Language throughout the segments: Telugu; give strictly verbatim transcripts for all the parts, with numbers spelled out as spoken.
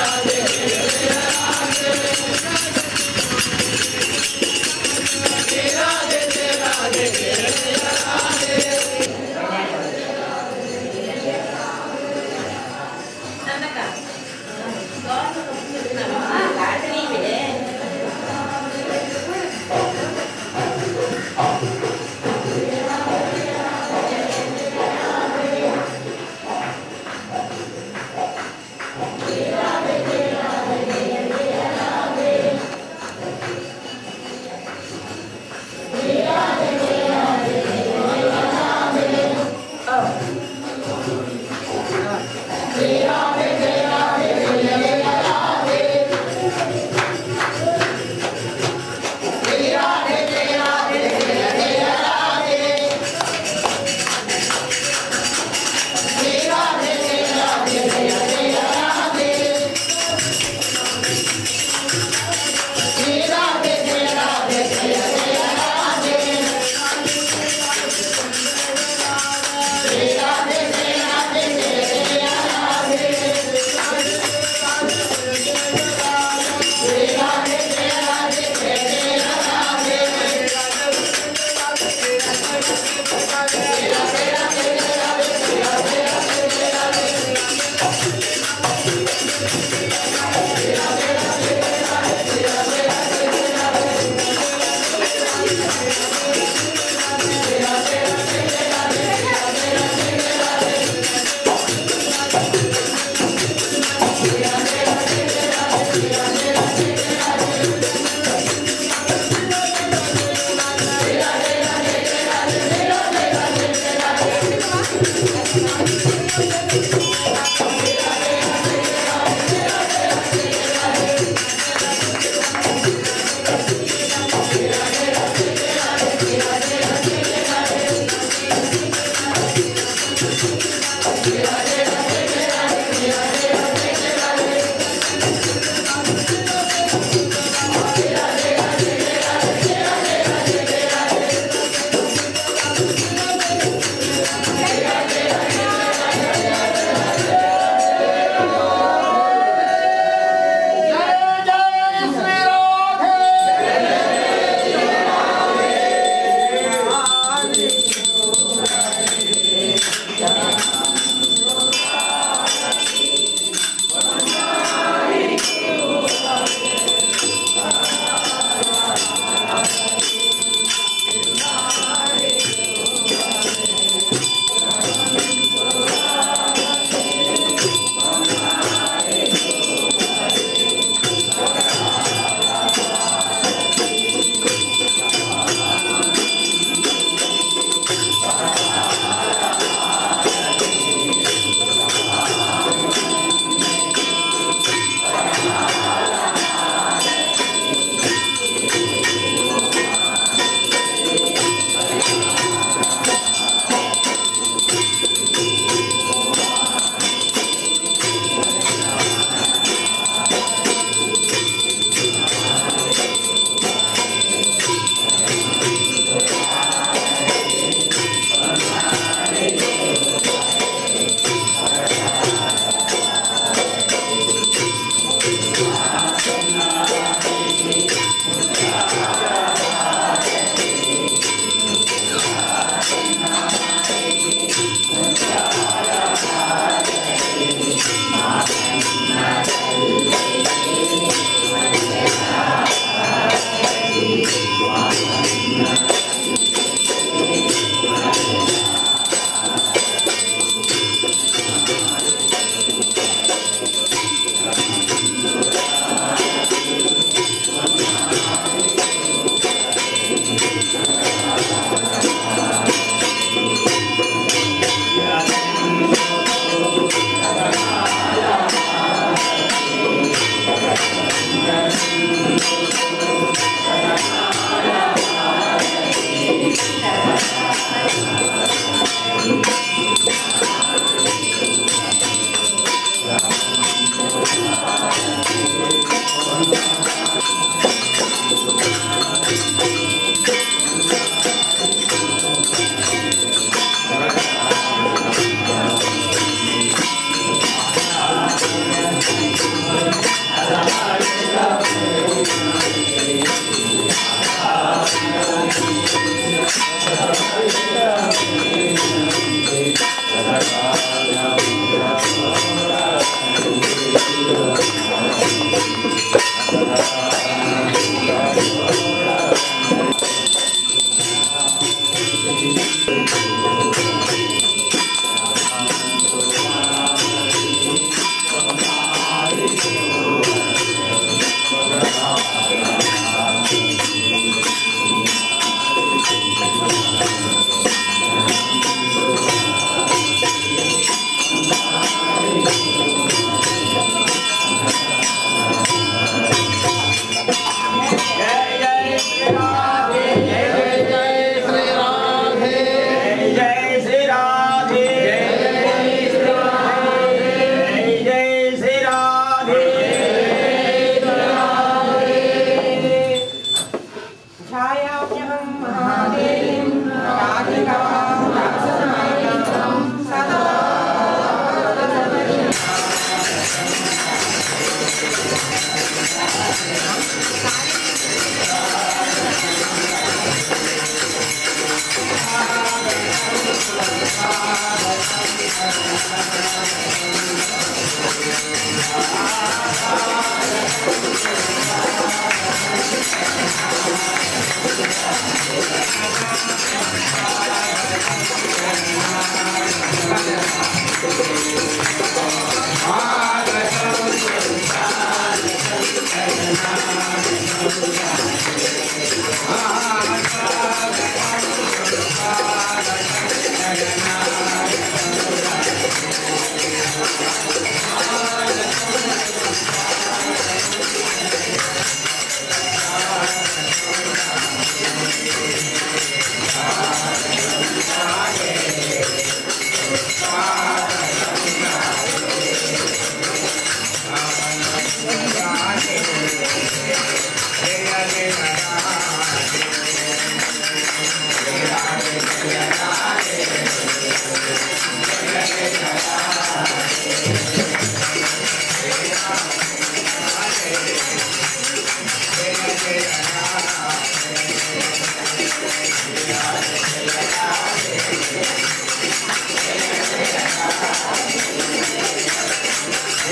Radha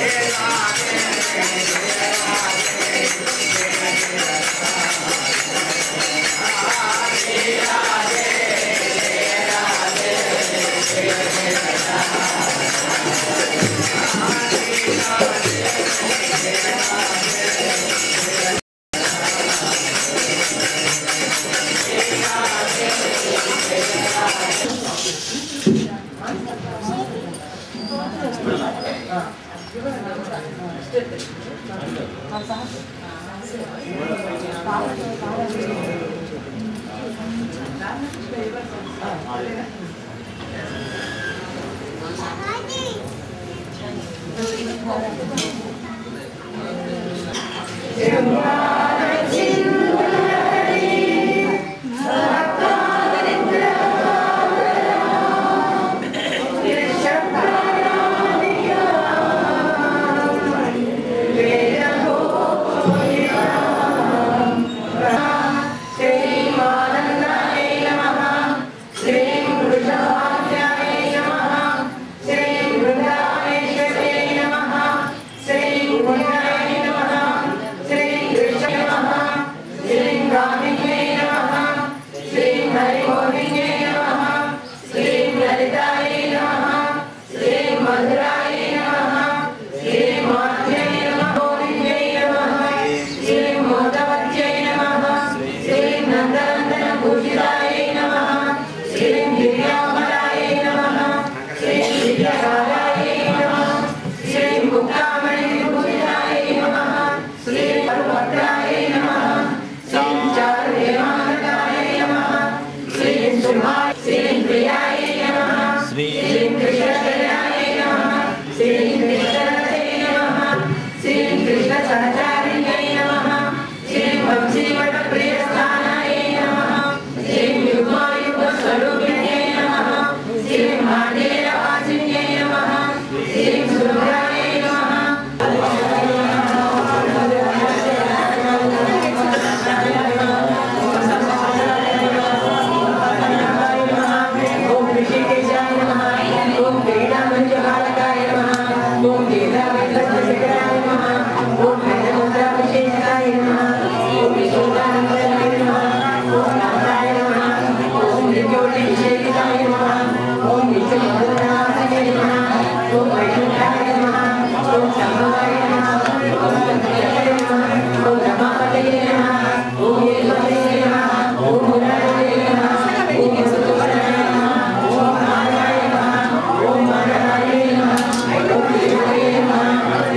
Om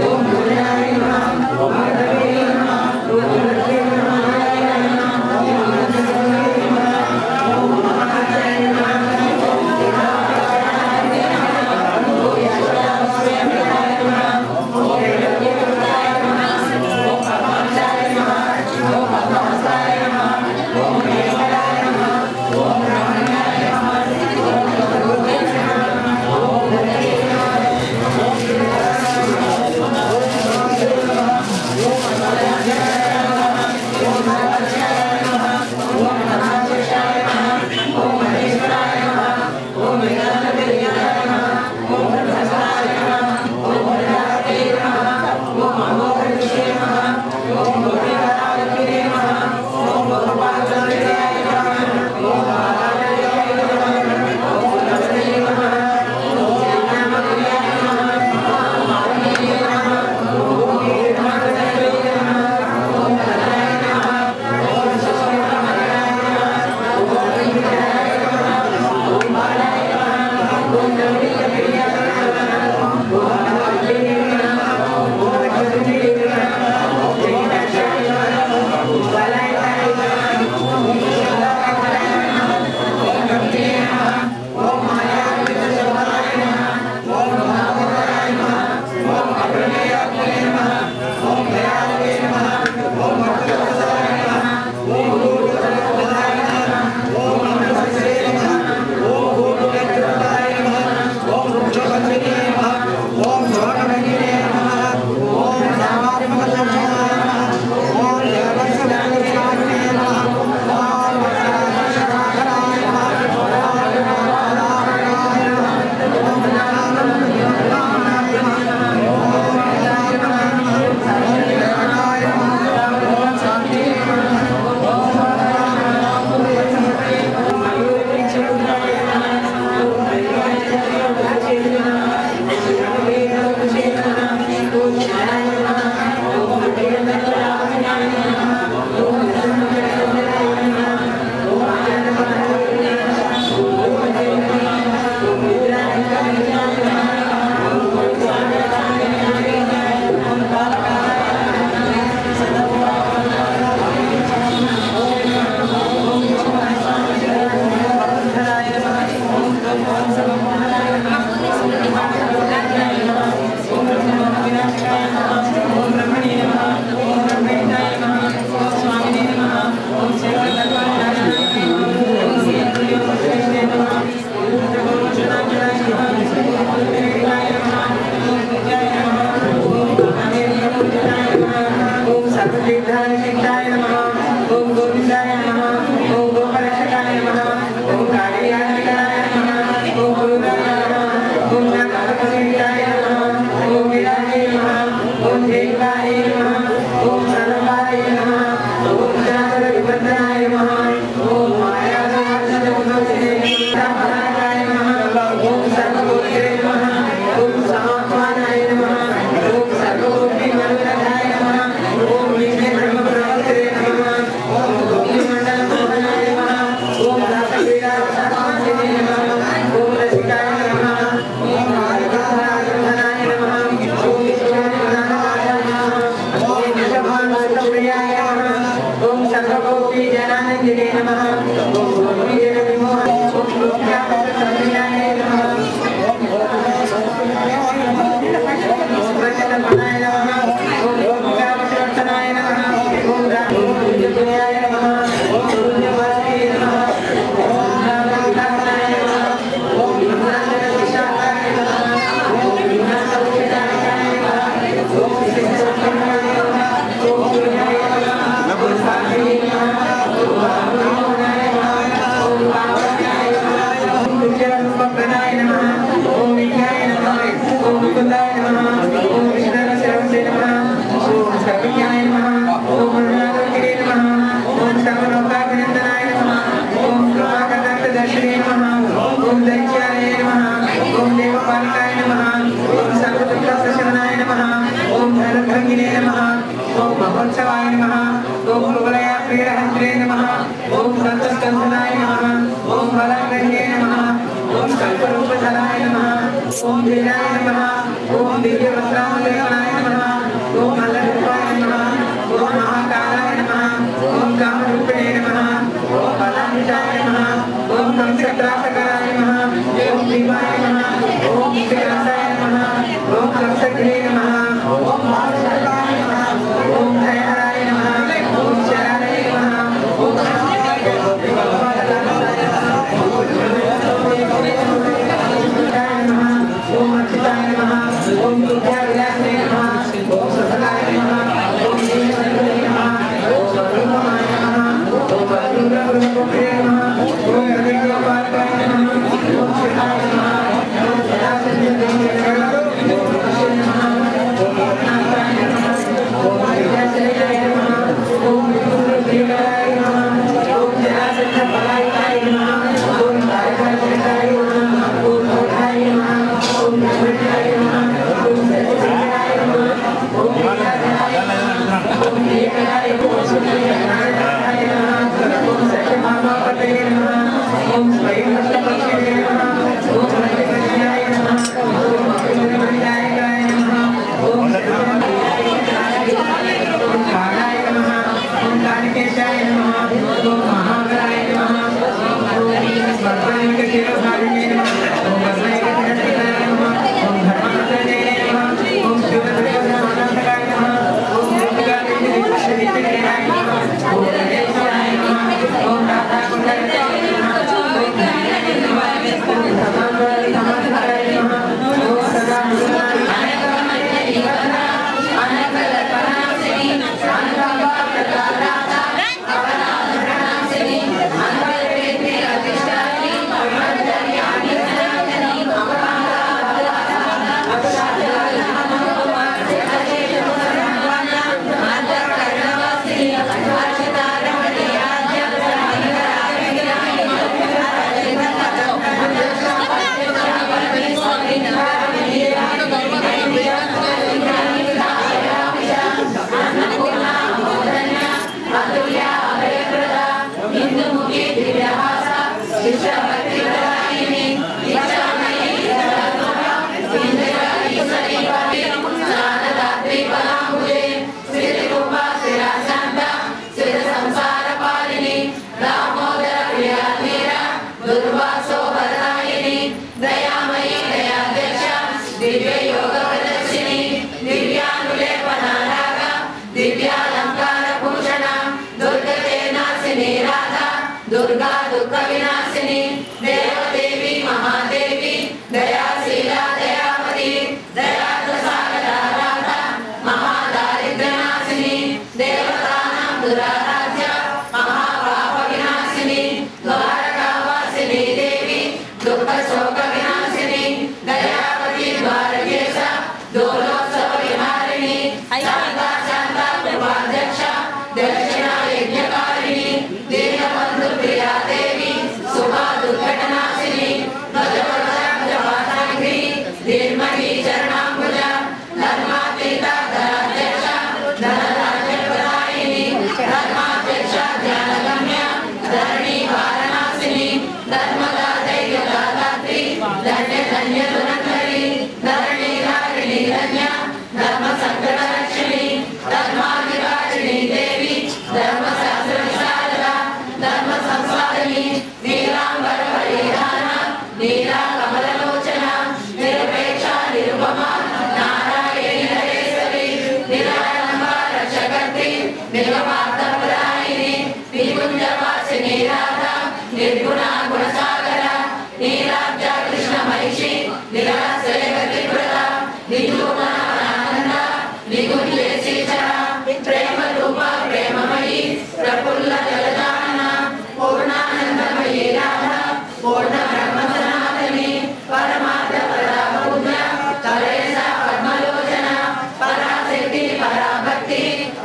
Om Shanta Shanta कृपाध्यक्ष दक्षिणा यज्ञकारिणी दीनबंधु प्रिया देवी सुभा दुर्घटनाशिनी भजवरदांगी धीर्महि चरणाम्बुज धर्मातीता धनाध्यक्ष धनराज्यप्रदायिनी धर्माध्यक्ष ध्यानगम्य धरणी वाराणसिनी धर्मदा दैवदात्री धन्य धन्य धुरंधरी धरणी धारिणी धन्य धर्म संकट रक्षिणी धर्माधिकारिणी देवी धर्म शास्त्र विशारदा धर्म संस्वादिनी नीलांबर परिधाना नीला कमललोचना निरपेक्षा निरुपमा नारायणी हरेश्वरी निरालंबा रक्षकर्त्री निगमार्थप्रदायिनी निकुंजवासिनी राधा निर्गुणा गुणसागरा नीलाब्ज कृष्ण महिषी निराश्रयगतिप्रदा निधूमनानंदा निगुण्येसी चरा प्रेम रूपा प्रेममयी प्रफुल्ल जलजानना पूर्णानंदमयी राधा पूर्ण ब्रह्म सनातनी परमार्थ परा पूज्य कलेसा पद्मलोचना पराशक्ति पराभक्ति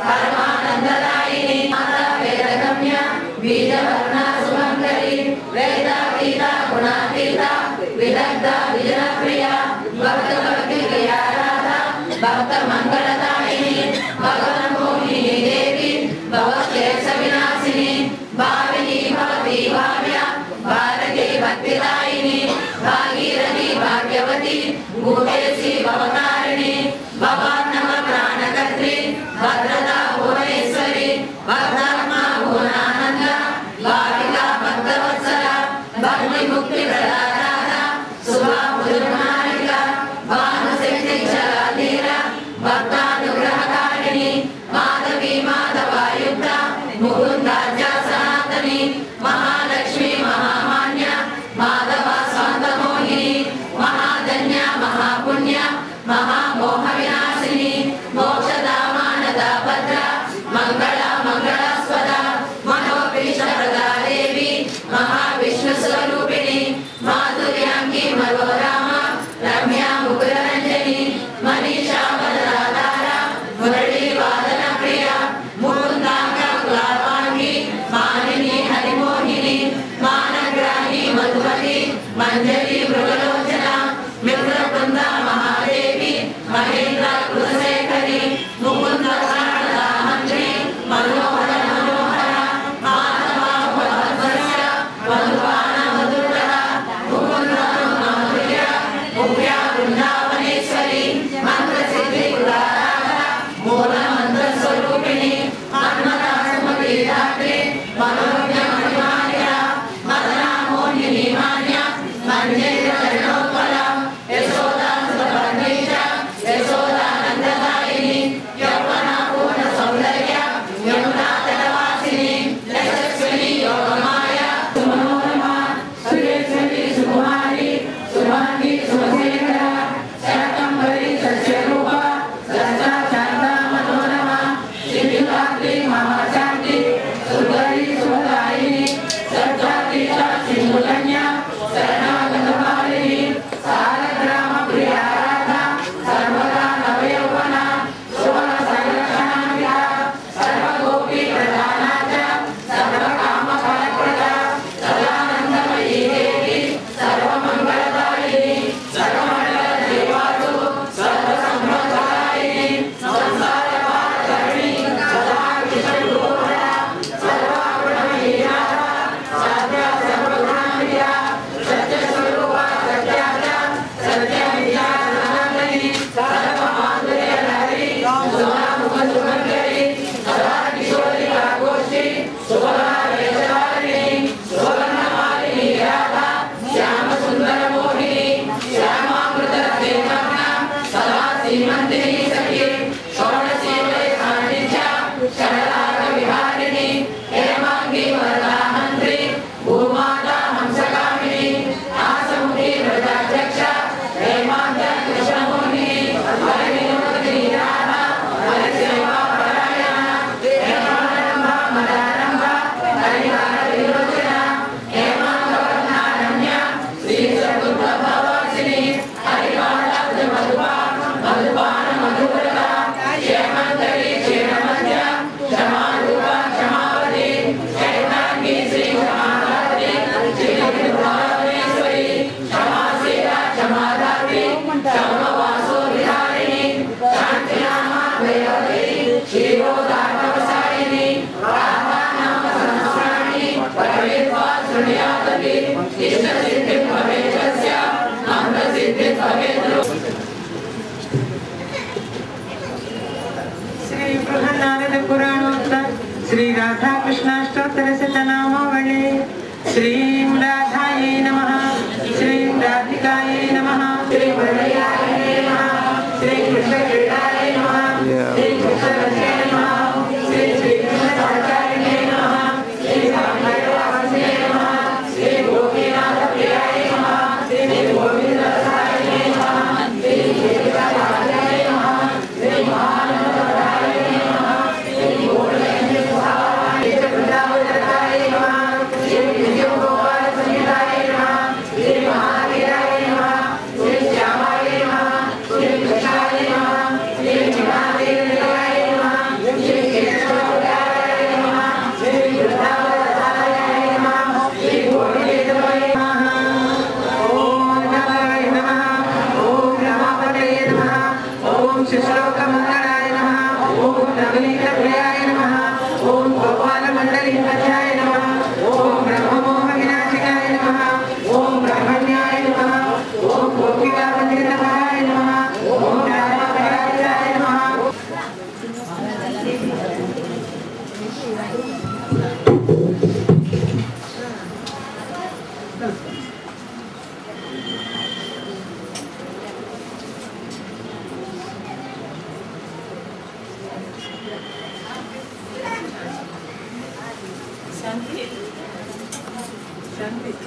परमानंददायिनी माता वेदगम्य बीजवर्णा शुभंकरी वेदातीता गुणातीता विदग्धा विजनप्रिया भक्त भक्ति प्रिया राधा भक्त मंगलदायिनी भगवान मोहिनी देवी भवक्लेश विनाशिनी भाविनी भवती भाव्या भारती भक्तिदायिनी भागीरथी भाग्यवती भूतेशी भवतारिणी भवान्नव प्राणकर्त्री भद्रता भुवनेश्वरी भद्रात्मा भुवनानंद भाविका भक्तवत्सला भक्ति मुक्ति प्रदाता सुभा मुजुर्मारिका भानुशक्ति जलाधीरा भक्तानुग्रहकारिणी माधवी माधवायुक्ता मुकुंदार्जा सनातनी महालक्ष्मी महामान्य माधवा स्वांत मोहिनी महाधन्य महापुण्य महामोह विनाशिनी मोक्षदामानदा भद्रा मंगला मंगलास्पदा मनोभीष्ट प्रदा देवी महाविष्णु स्वरूपिणी माधुर्यांगी मनोरमा रम्या मुकुररंजनी मनीषा वरदाधारा श्री बृहन्नारद पुराणोक्त श्री राधा कृष्णाष्टोत्तर शतनामावली श्री राधायै नमः श्री राधिकायै नमः श्री वरदयायै नमः श्री कृष्ण क्रीडायै नमः श्री कृष्ण रसायै नमः श्री श्री कृष्णाचार्यै नमः श्री राधावासने नमः श्री गोपीनाथ प्रियाय नमः श्री गोविंद रसायै नमः श्री श्रीराधाय नमः श्री महानंदराय नमः श्री गोविंद सुहाय वृंदावनराय नमः श्री विजयोगोपाल संहिताय नमः श्री महावीराय नमः श्री श्यामाय नमः श्री कृष्णाय नमः श्री महादेवाय नमः श्री केशवाय नमः श्री वृंदावनराय नमः श्री गोविंदाय नमः ओम नमः नमः ओम नमः नमः ओम शिश्लोकमंगलाय नमः ओम नवनीतप्रियाय नमः ओम गोपालमण्डलीपथाय नमः ओम ब्रह्ममोहविनाशिकाय नमः ओम ब्रह्मण्याय नमः ओम गोपिकावल्लभाय नमः ओम राधापरायणाय नमः शांति शांति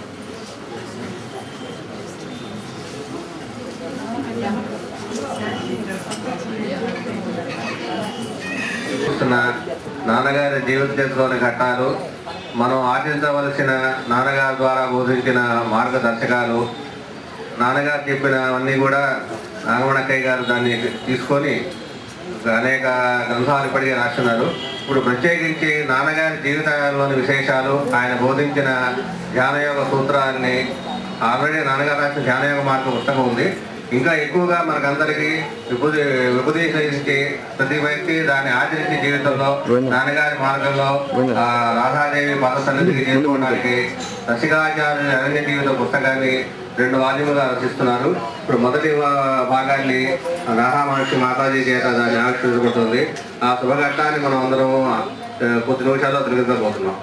నాన్నగారి జీవిత చరిత్రలోని ఘట్టాలు, మనం ఆచరించవలసిన నాన్నగారి ద్వారా బోధించిన మార్గదర్శకాలు, నాన్నగారు చెప్పినవన్నీ కూడా నాగమణక్కయ్య గారు దాన్ని తీసుకొని అనేక గ్రంథాలు ఇప్పటికే రాస్తున్నారు. ఇప్పుడు ప్రత్యేకించి నాన్నగారి జీవితంలోని విశేషాలు, ఆయన బోధించిన ధ్యానయోగ సూత్రాన్ని ఆల్రెడీ నాన్నగారు రాసిన ధ్యానయోగ మార్గం పుస్తకం ఉంది. ఇంకా ఎక్కువగా మనకందరికీ విభూతి విభూతించి ప్రతి వ్యక్తి దాన్ని ఆచరించి జీవితంలో నాన్నగారి మార్గంలో రాధాదేవి పద సన్నిధికి చేరుకోవడానికి రసికాచార్య అరణ్య జీవిత పుస్తకాన్ని రెండు వాల్యూములుగా రచిస్తున్నారు. ఇప్పుడు మొదటి భాగాన్ని రాధా మహర్షి మాతాజీ చేత దాన్ని ఆవిష్కరించబడుతుంది. ఆ శుభఘట్టాన్ని మనం అందరం కొద్ది నిమిషాల్లో తిరిగించబోతున్నాం.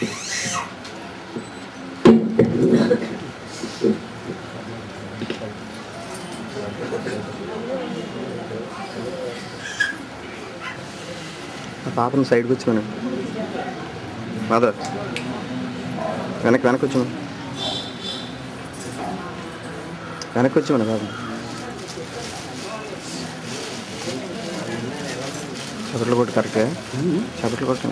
పాపను సైడ్కి వచ్చాను, మదర్ వెనక్కి వెనక్కి వచ్చాను వెనక్కి వచ్చాను బాబు. చప్పట్లు కొట్టు, కరెక్టే చప్పట్లు కొట్టాను.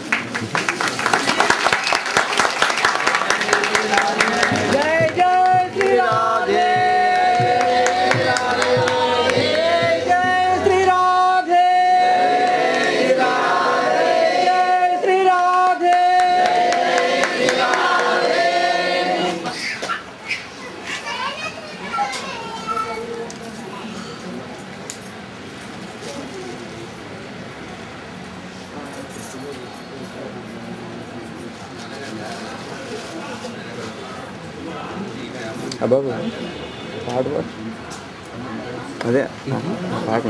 బాబు పాడు, అదే పాడు,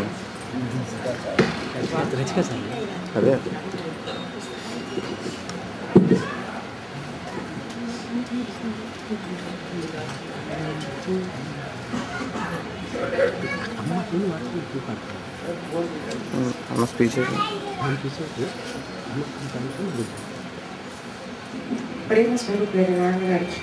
అదే అమ్మ స్పీచ్ ప్రేమ స్వరూపులైన నాన్నగారికి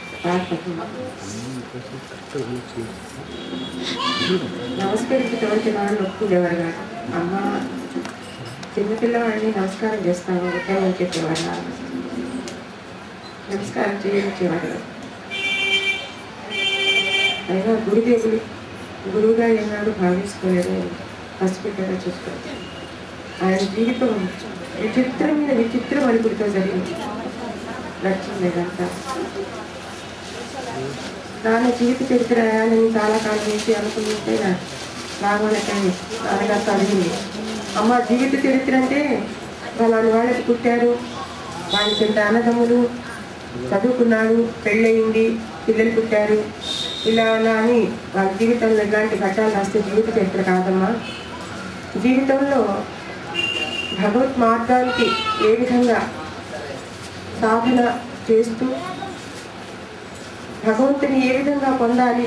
నమస్కరించేటువంటి వాళ్ళు ఒప్పుకునేవారు కాదు. అమ్మ చిన్నపిల్లవాడిని నమస్కారం చేస్తాను ఉత్తమని చెప్పేవారు నాన్న. నమస్కారం చేయించేవారు కాదు. అయినా గురుదేవులు గురువుగా ఏనాడు భావించుకోలేదు, హాస్పిటల్గా చూసుకోలేదు. ఆయన జీవితం విచిత్రమైన విచిత్ర మలుపులతో జరిగింది. లక్ష్యం లేదంతా నాన్న జీవిత చరిత్ర రాయాలని చాలా కాలం నుంచి అనుకుంటే నాగమణక్కయ్య నాన్నగారితో అడిగింది. అమ్మ జీవిత చరిత్ర అంటే వాళ్ళని వాళ్ళకి పుట్టారు, వాళ్ళ చెంత అన్నదమ్ములు, చదువుకున్నాడు, పెళ్ళయింది, పిల్లలు పుట్టారు, ఇలా అలా అని వాళ్ళ జీవితంలో ఇలాంటి ఘట్టాలు రాస్తే జీవిత చరిత్ర కాదమ్మా. జీవితంలో భగవత్ మార్గానికి ఏ విధంగా సాధన చేస్తూ భగవంతుని ఏ విధంగా పొందాలి,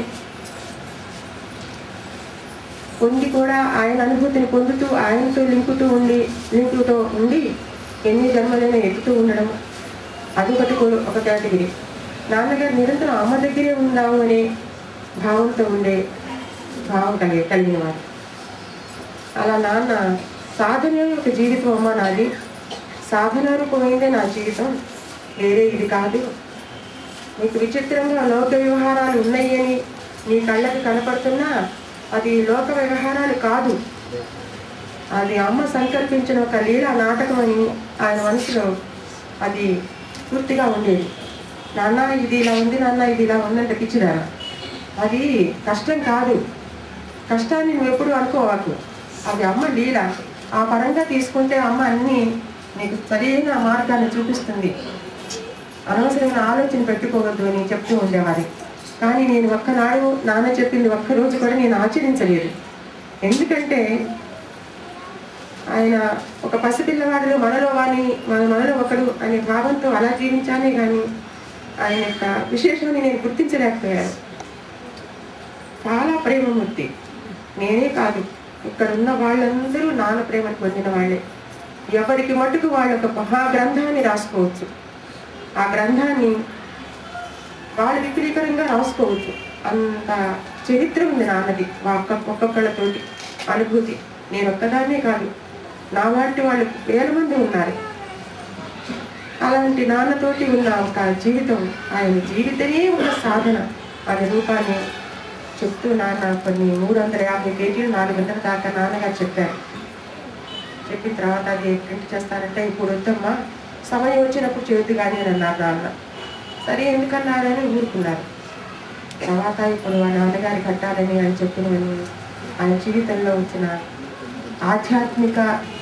పొంది కూడా ఆయన అనుభూతిని పొందుతూ ఆయనతో లింకుతూ ఉండి లింకుతో ఉండి ఎన్ని జన్మలైనా ఎత్తుతూ ఉండడం, అదొకటి ఒక కేటగిరీ. నాన్నగారు నిరంతరం అమ్మ దగ్గరే ఉందాము అనే భావంతో ఉండే భావం కలిగి కలిగిన వారు. అలా నాన్న సాధన ఒక జీవితం అమ్మ నాది, సాధనారూపమైందే నా జీవితం, వేరే ఇది కాదు. మీకు విచిత్రంగా లోక వ్యవహారాలు ఉన్నాయని మీ కళ్ళకి కనపడుతున్నా అది లోక వ్యవహారాలు కాదు, అది అమ్మ సంకల్పించిన ఒక లీలా నాటకం అని ఆయన మనసులో అది పూర్తిగా ఉండేది. నాన్న ఇది ఇలా ఉంది, నాన్న ఇది ఇలా ఉందంటే పిచ్చిదారా, అది కష్టం కాదు, కష్టాన్ని నువ్వు ఎప్పుడు అనుకోవాకు, అది అమ్మ లీల. ఆ పరంగా తీసుకుంటే అమ్మ అన్నీ నీకు సరైన మార్గాన్ని చూపిస్తుంది, అనవసరమైన ఆలోచన పెట్టుకోవద్దు అని చెప్తూ ఉండేవారు. కానీ నేను ఒక్కనాడు నాన్న చెప్పింది ఒక్కరోజు కూడా నేను ఆచరించలేదు. ఎందుకంటే ఆయన ఒక పసిపిల్లవాడిలో మనలో వాని మన మనలో ఒకడు అనే భావంతో అలా జీవించానే కానీ ఆయన యొక్క విశేషాన్ని నేను గుర్తించలేకపోయాను. చాలా ప్రేమమూర్తి. నేనే కాదు, ఇక్కడ ఉన్న వాళ్ళందరూ నాన్న ప్రేమను పొందిన వాళ్ళే. ఎవరికి మటుకు వాళ్ళ ఒక మహాగ్రంథాన్ని రాసుకోవచ్చు, ఆ గ్రంథాన్ని వాళ్ళు విపరీతంగా రాసుకోవచ్చు, అంత చరిత్ర ఉంది నాన్నది. ఒక్క ఒక్కొక్కళ్ళతోటి అనుభూతి. నేను ఒక్కదాన్నే కాదు, నా వాటి వాళ్ళు వేల మంది ఉన్నారు. అలాంటి నాన్నతోటి ఉన్న ఒక జీవితం, ఆయన జీవితమే ఒక సాధన అనే రూపాన్ని చెప్తూ నాన్న కొన్ని మూడు వందల యాభై పేజీలు నాలుగు గంటల దాకా నాన్నగారు చెప్పారు. చెప్పిన తర్వాత అది ప్రింట్ చేస్తారంటే ఇప్పుడు వద్దమ్మా, సమయం వచ్చినప్పుడు చేయొద్దు కానీ అని అన్నారు నాన్న. సరే ఎందుకన్నారని ఊరుకున్నారు. తర్వాత ఇప్పుడు వాళ్ళ నాన్నగారి కట్టాలని ఆయన చెప్పినవని ఆయన జీవితంలో వచ్చిన ఆధ్యాత్మిక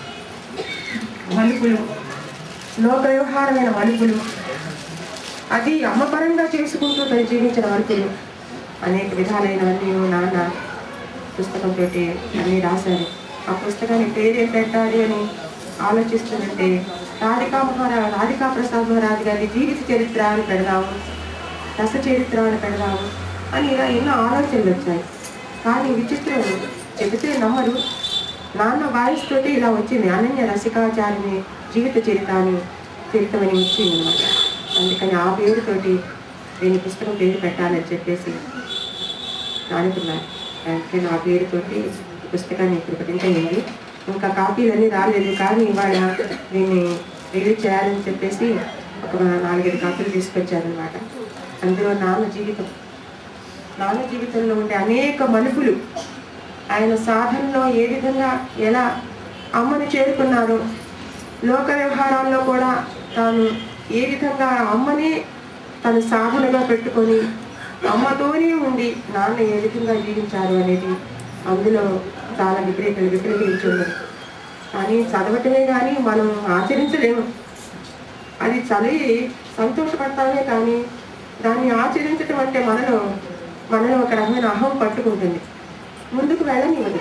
మలుపులు, లోక వ్యవహారమైన మలుపులు, అది అమ్మపరంగా చేసుకుంటూ తను జీవించిన మలుపులు, అనేక విధాలైనవన్నీ నాన్న పుస్తకంతో అన్నీ రాశారు. ఆ పుస్తకాన్ని పేరేం పెట్టాలి అని ఆలోచిస్తుంటే రాధికా మహారాజ్ రాధికా ప్రసాద్ మహారాజ్ గారి జీవిత చరిత్ర అని పెడదాము, రస చరిత్ర అని పెడదాము అని ఇలా ఎన్నో ఆలోచనలు వచ్చాయి. కానీ విచిత్రం చెబితే నమ్మరు, నాన్న వాయిస్ తోటి ఇలా వచ్చింది, అనన్య రసికాచార్యని జీవిత చరిత్ర అని చరిత్రమని వచ్చింది అనమాట. అందుకని ఆ పేరుతోటి దీని పుస్తకం పేరు పెట్టాలని చెప్పేసి అనుకున్నారు. అందుకే నా పేరుతోటి ఈ పుస్తకాన్ని ఇప్పుడు ప్రకటించండి. ఇంకా కాపీలన్నీ రాలేదు, కానీ ఇవాళ దీన్ని రిలీజ్ చేయాలని చెప్పేసి ఒక నాలుగైదు కాపీలు తీసుకొచ్చారనమాట. అందులో నాన్న జీవితం, నాన్న జీవితంలో ఉండే అనేక మలుపులు, ఆయన సాధనలో ఏ విధంగా ఎలా అమ్మను చేరుకున్నారో, లోక వ్యవహారాల్లో కూడా తాను ఏ విధంగా అమ్మని తన సాధనగా పెట్టుకొని అమ్మతోనే ఉండి నాన్న ఏ విధంగా జీవించారు అనేది అందులో చాలా విపరీత విపరీతించి ఉన్నది. కానీ చదవటమే కానీ మనం ఆచరించలేము. అది చదివి సంతోషపడతామే కానీ దాన్ని ఆచరించటం అంటే మనలో మనలో ఒక రకమైన అహం పట్టుకుంటుంది, ముందుకు వెళ్ళనివ్వదు.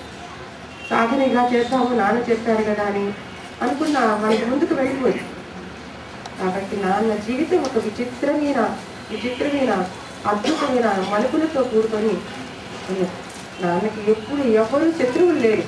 సాధన ఇలా చేస్తాము నాన్న చెప్పారు కదా అని అనుకున్న మనకి ముందుకు వెళ్ళిపోదు. కాబట్టి నాన్న జీవితం ఒక విచిత్రమైన విచిత్రమైన అద్భుతమైన మలుపులతో కూడుకొని నాన్నకి ఎప్పుడు ఎవరు శత్రువులు లేరు,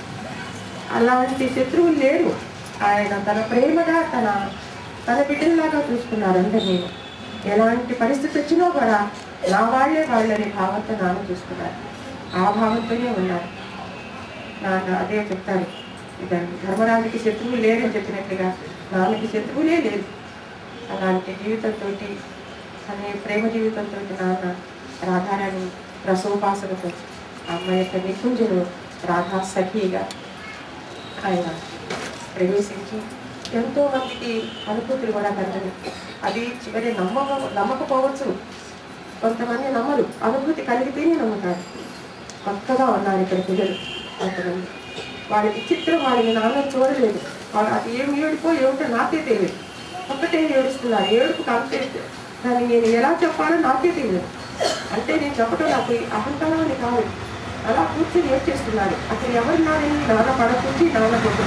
అలాంటి శత్రువులు లేరు. ఆయన తన ప్రేమగా తన తన బిడ్డలాగా చూసుకున్నారు అందరినీ. ఎలాంటి పరిస్థితి వచ్చినా కూడా నా వాళ్ళే వాళ్ళని భావంతో నాన్న చూసుకున్నారు, ఆ భావంతోనే ఉన్నారు. నాన్న అదే చెప్తారు, ధర్మరాజుకి శత్రువులు లేరని చెప్పినట్లుగా నాన్నకి శత్రువులే లేదు. అలాంటి జీవితంతో అనే ప్రేమ జీవితంతో నాన్న రాధారాణి రసోపాసనతో అమ్మ యొక్క నికుంజను రాధా సఖిగా ఆయన ప్రవేశించి ఎంతో మందికి అనుభూతులు కూడా కలిగింది. అది చివరి నమ్మక నమ్మకపోవచ్చు, కొంతమంది నమ్మరు, అనుభూతి కలిగితేనే నమ్ముతారు. కొత్తగా ఉన్నారు ఇక్కడ పిల్లలు కొంతమంది. వాడి విచిత్రం వాడిని నాన్న చూడలేదు. వాడు అది ఏం ఏడుపో ఏమిటో నాకే తెలియదు. ఒక్కటే ఏడుస్తున్నారు. ఏడుపు కంటే దాన్ని నేను ఎలా చెప్పాలో నాకే తెలియదు. అంటే నేను చెప్పడం నాకు అహంకారం అని కాదు. అలా కూర్చొని ఏడ్చేస్తున్నాడు. అక్కడ ఎవరున్నారని నాన్న పడకుంచి నాన్న కొట్టు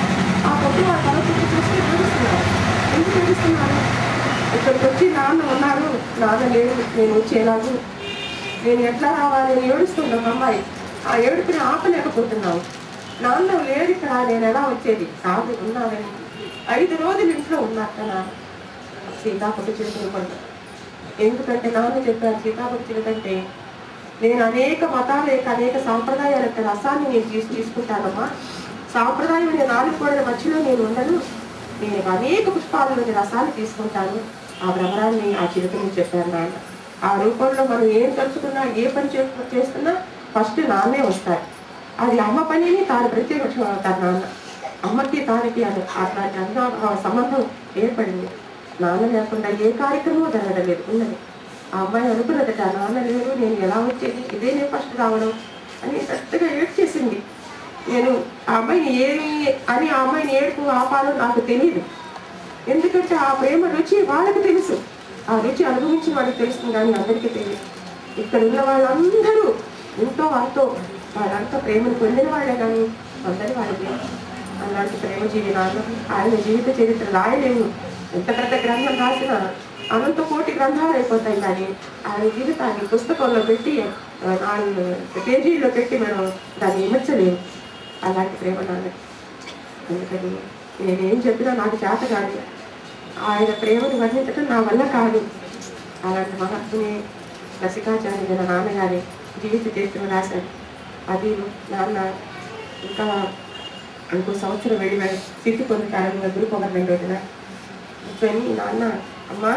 ఆ కొట్టు ఆ తల కొట్టి చూస్తే ఏడుస్తున్నారు. ఎందుకు ఏడుస్తున్నారు? ఇక్కడికి వచ్చి నాన్న ఉన్నారు, నాన్న లేడు, నేను వచ్చేలాగు నేను ఎట్లా రావాలని ఏడుస్తున్నా ఒక అమ్మాయి. ఆ ఏడుపుని ఆపలేకపోతున్నావు. నాన్న లేడు ఇక్కడ, నేను ఎలా వచ్చేది? కాదు ఉన్నానని ఐదు రోజులు ఇంట్లో ఉన్నట్ట నాన్న సీతాపట్టు చిలుకలు కొండ. ఎందుకంటే నాన్న చెప్పారు సీతాపట్టు చిలుకంటే నేను అనేక మతాల యొక్క అనేక సాంప్రదాయాల యొక్క రసాన్ని నేను తీసు తీసుకుంటానమ్మా. సాంప్రదాయం అనే నాలుగు గోడల మధ్యలో నేను ఉండను. నేను అనేక పుష్పాలలోని రసాన్ని తీసుకుంటాను. ఆ భ్రమరాన్ని ఆ చిలుకని చెప్పారు నాన్న. ఆ రూపంలో మనం ఏం తలుచుకున్నా ఏ పని చేస్తున్నా ఫస్ట్ నాన్నే వస్తారు. అది అమ్మ పనిని తాను ప్రత్యేకం అవుతారు నాన్న. అమ్మకి తానికి అది అట్లాంటి అన్న సంబంధం ఏర్పడింది. నాన్న లేకుండా ఏ కార్యక్రమం జరగడం లేదు ఉన్నది. ఆ అమ్మాయి అనుకున్నదట నాన్న లేరు, నేను ఎలా వచ్చేది, ఇదే నేను ఫస్ట్ రావడం అని పెద్దగా ఏడ్చేసింది. నేను ఆ అమ్మాయిని ఏమి అని ఆ అమ్మాయిని ఏడుపు ఆపాలో నాకు తెలియదు. ఎందుకంటే ఆ ప్రేమ రుచి వాళ్ళకి తెలుసు. ఆ రుచి అనుభవించిన వాళ్ళకి తెలుస్తుంది, కానీ అందరికీ తెలియదు. ఇక్కడ ఉన్న వాళ్ళందరూ ఎంతో అంతో వాళ్ళంతా ప్రేమను పొందిన వాళ్ళే, కానీ అందరి వాళ్ళకి అలాంటి ప్రేమ జీవి నాన్న. ఆయన జీవిత చరిత్ర రాయలేము. ఎంత పెద్ద గ్రంథం రాసినా అనంత కోటి గ్రంథాలు అయిపోతాయి, కానీ ఆయన జీవితాన్ని పుస్తకంలో పెట్టి నాలుగు పేజీల్లో పెట్టి మనం దాన్ని ఇమర్చలేము. అలాంటి ప్రేమ నాన్న. అందుకని నేనేం చెప్పినా నాకు చేత కాదు. ఆయన ప్రేమను వర్ణించడం నా వల్ల కాదు. అలాంటి మహాత్ముని రసికాచార్య నా నాన్నగారి జీవిత చరిత్ర రాశాడు. అది నాన్న ఇంకా ఇంకో సంవత్సరం వెళ్ళి స్థితి పొందుతారని గురు పౌర్ణమి రోజున కూర్చొని నాన్న అమ్మ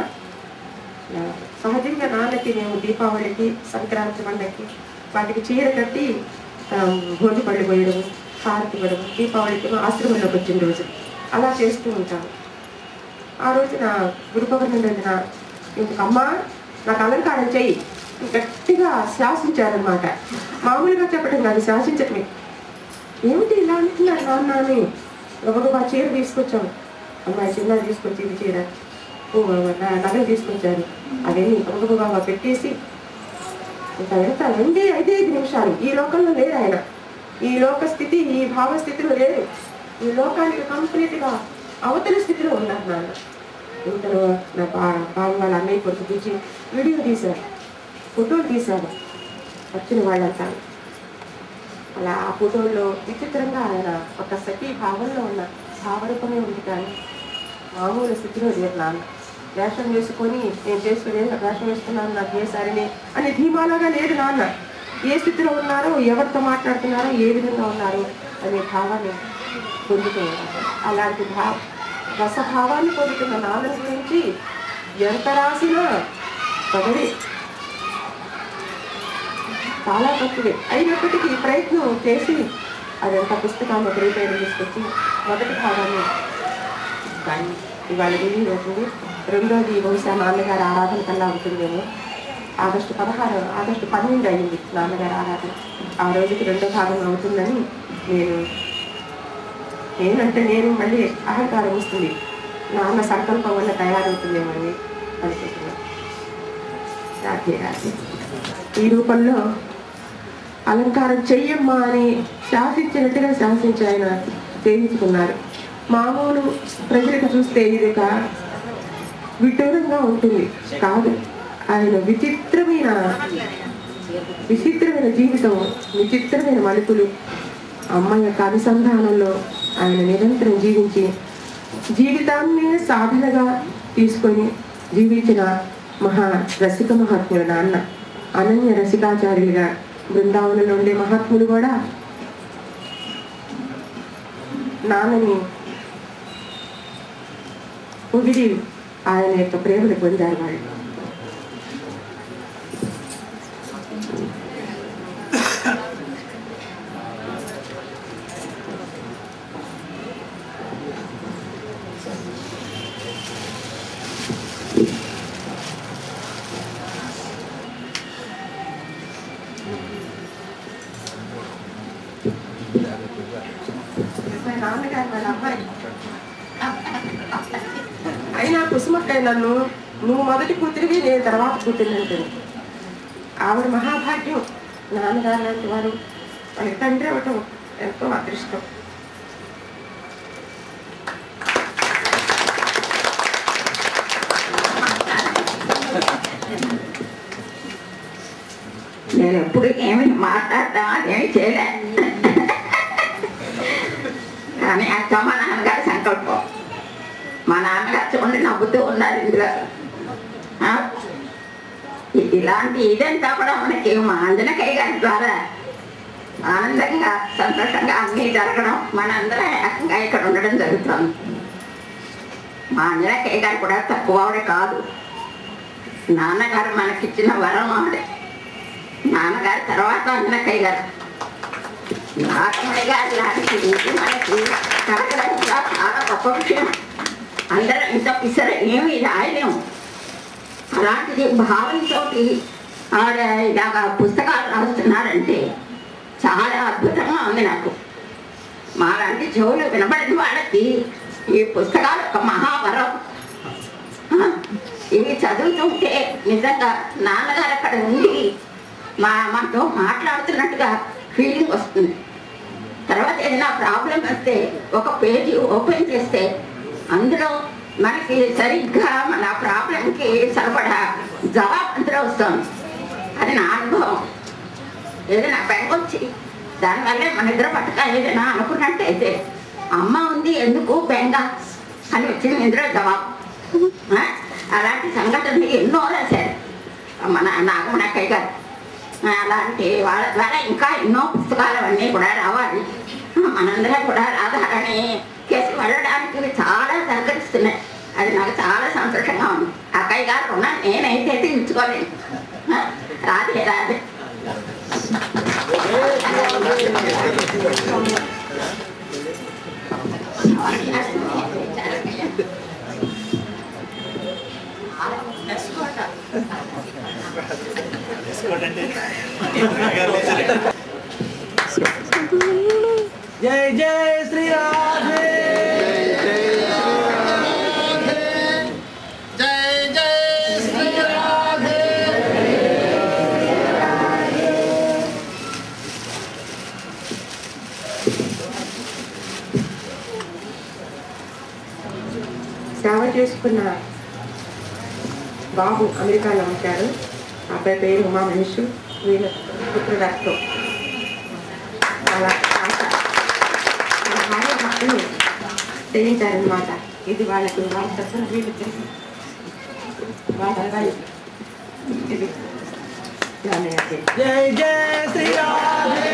సహజంగా నాన్నకి మేము దీపావళికి సంక్రాంతి పండగకి వాటికి చీర కట్టి భోగి పళ్ళు పోయడము, హారతి ఇవ్వడము, దీపావళికి ఆశ్రమంలోకి వచ్చిన రోజు అలా చేస్తూ ఉంటాము. ఆ రోజున గురు పౌర్ణమి రోజున ఇంకమ్మా నాకు అలంకారం చెయ్యి గట్టిగా శాసించారనమాట. మామూలుగా చెప్పడం కాదు, శాసించటమే. ఏమిటి ఇలా అంటున్నారు నాన్న అని గబగబా చీర తీసుకొచ్చాము. అమ్మాయి చిన్న తీసుకొచ్చి ఇది చీర నగలు తీసుకొచ్చారు. అవన్నీ గబగబా పెట్టేసి ఇంకా వెళ్తా రెండే ఐదే ఐదు నిమిషాలు. ఈ లోకంలో లేరు ఆయన. ఈ లోక స్థితి ఈ భావస్థితిలో లేరు. ఈ లోకానికి కంప్లీట్గా అవతల స్థితిలో ఉన్నారు నాన్న. ఇంతలో నా బా బాబు వాళ్ళ అన్నయ్య కొడుకు పిలిచి వీడియో తీశారు, ఫోటోలు తీశారు వచ్చిన వాళ్ళంతా. అలా ఆ ఫోటోల్లో విచిత్రంగా ఆయన ఒక సతీ భావంలో ఉన్న భావరూపమే ఉంది, కానీ మామూలు స్థితిలో లేరు నాన్న. వేషం వేసుకొని నేను చేసుకునే వేషం వేసుకున్నాను నాకు ఏ సరిని అని ధీమాలాగా లేదు నాన్న. ఏ స్థితిలో ఉన్నారో, ఎవరితో మాట్లాడుతున్నారో, ఏ విధంగా ఉన్నారో అనే భావాన్ని పొందుతూ ఉన్నారు. అలాంటి భావ రసభావాన్ని పొందుతున్న నాన్న గురించి ఎంత రాసినా పదవి చాలా తక్కువే. అయినప్పటికీ ప్రయత్నం చేసి అదంతా పుస్తకాన్ని ఒక రూపాయలు తీసుకొచ్చి మొదటి భాగాన్ని కానీ ఇవాళ వెళ్ళి అవుతుంది. రెండోది బహుశా నాన్నగారి ఆరాధన కల్లా అవుతుందేమో. ఆగస్టు పదహారు ఆగస్టు పన్నెండు అయింది నాన్నగారి ఆరాధన. ఆ రోజుకి రెండో భాగం అవుతుందని నేను నేనంటే నేను మళ్ళీ అహంకారం వస్తుంది. నాన్న సంకల్పం వల్ల తయారవుతుందేమో అని అనుకుంటున్నాను. రాధే రాధే. ఈ రూపంలో అలంకారం చెయ్యమ్మా అని శాసించినట్టుగా శాసించి ఆయన చేయించుకున్నారు. మామూలు ప్రజలకు చూస్తే ఇది ఒక విడ్డూరంగా ఉంటుంది కాదు. ఆయన విచిత్రమైన విచిత్రమైన జీవితం, విచిత్రమైన మలుపులు, అమ్మాయి యొక్క అనుసంధానంలో ఆయన నిరంతరం జీవించి జీవితాన్ని సాధనగా తీసుకొని జీవించిన మహా రసిక మహాత్ముడు నాన్న. అనన్య రసికాచార్యులుగా బృందావనంలో ఉండే మహాత్ములు కూడా నాన్నని పొగిడి ఆయన యొక్క ప్రేమను పొందారు వాళ్ళు. మా నాన్నగారు వాళ్ళ అమ్మాయి. అయినా కుసుమక్కయ్య నన్ను నువ్వు మొదటి కూతురివి, నేను తర్వాత కూతురిని అంటుంది. ఆవిడ మహాభాగ్యం. నాన్నగారు లాంటి వారు వాళ్ళకి తండ్రి అవ్వటం ఎంతో అదృష్టం. నేను ఎప్పుడు ఏమి మాట్లాడటం అదేమి చేయలే. కానీ అక్క మా నాన్నగారి సంకల్పం. మా నాన్నగారు చూడండి నవ్వుతూ ఉన్నారు ఇందులో. ఇలాంటి ఇదంతా కూడా మనకి మా అంజనకయ్య గారి ద్వారా ఆనందంగా సంతోషంగా అన్నీ జరగడం, మనందరం ఏకంగా ఇక్కడ ఉండడం జరుగుతుంది. మా అంజనకయ్య గారు కూడా తక్కువ ఆవిడ కాదు. నాన్నగారు మనకిచ్చిన వరం ఆవిడే. నాన్నగారి తర్వాత అంజనకయ్య గారు. నాగమణి గారి లాంటి ఇంటి మనకి కలగడం చాలా గొప్ప విషయం. అందరూ ఇంత పిసర ఏమి రాయలేము. అలాంటిది భావంతో ఆవిడ ఇలాగ పుస్తకాలు రాస్తున్నారంటే చాలా అద్భుతంగా ఉంది నాకు. మాలాంటి చెవులు వినబడిన వాళ్ళకి ఈ పుస్తకాలు ఒక మహావరం. ఇవి చదువుతుంటే నిజంగా నాన్నగారు అక్కడ ఉండి మా మాతో మాట్లాడుతున్నట్టుగా ఫీలింగ్ వస్తుంది. తర్వాత ఏదైనా ప్రాబ్లం వస్తే ఒక పేజీ ఓపెన్ చేస్తే అందులో మనకి సరిగ్గా మన ప్రాబ్లంకి సరిపడా జవాబు అందులో వస్తుంది. అది నా అనుభవం. ఏదైనా బెంగ వచ్చి దానివల్లే మన ఇద్దరు పట్టుక ఏదైనా అనుకున్నట్టయితే అమ్మ ఉంది ఎందుకు బెంగ అని వచ్చింది ఇందులో జవాబు. అలాంటి సంఘటనలు ఎన్నో రాశారు మన నాగమణక్కయ్య గారు. అలాంటి వాళ్ళ ద్వారా ఇంకా ఎన్నో పుస్తకాలు అన్నీ కూడా రావాలి. మనందరం కూడా రాధారాణి కేసు వెళ్ళడానికి చాలా సహకరిస్తున్నాయి. అది నాకు చాలా సంతోషంగా ఉంది. అక్కయ్య గారు ఉన్నా నేనైతే తీర్చుకోలేను. రాధే రాధే. జై జై శ్రీ రాధే. సేవ చేసుకున్న బాబు అమెరికాలో ఉంటారు. అబ్బాయి పేరు ఉమా మనిషి. వీళ్ళ పుత్రులతో అలా భార్య భక్తులు చేయించారనమాట. ఇది వాళ్ళకి వాళ్ళ తరఫున వీళ్ళు వాళ్ళ ఇది జై జై శ్రీ రాధే.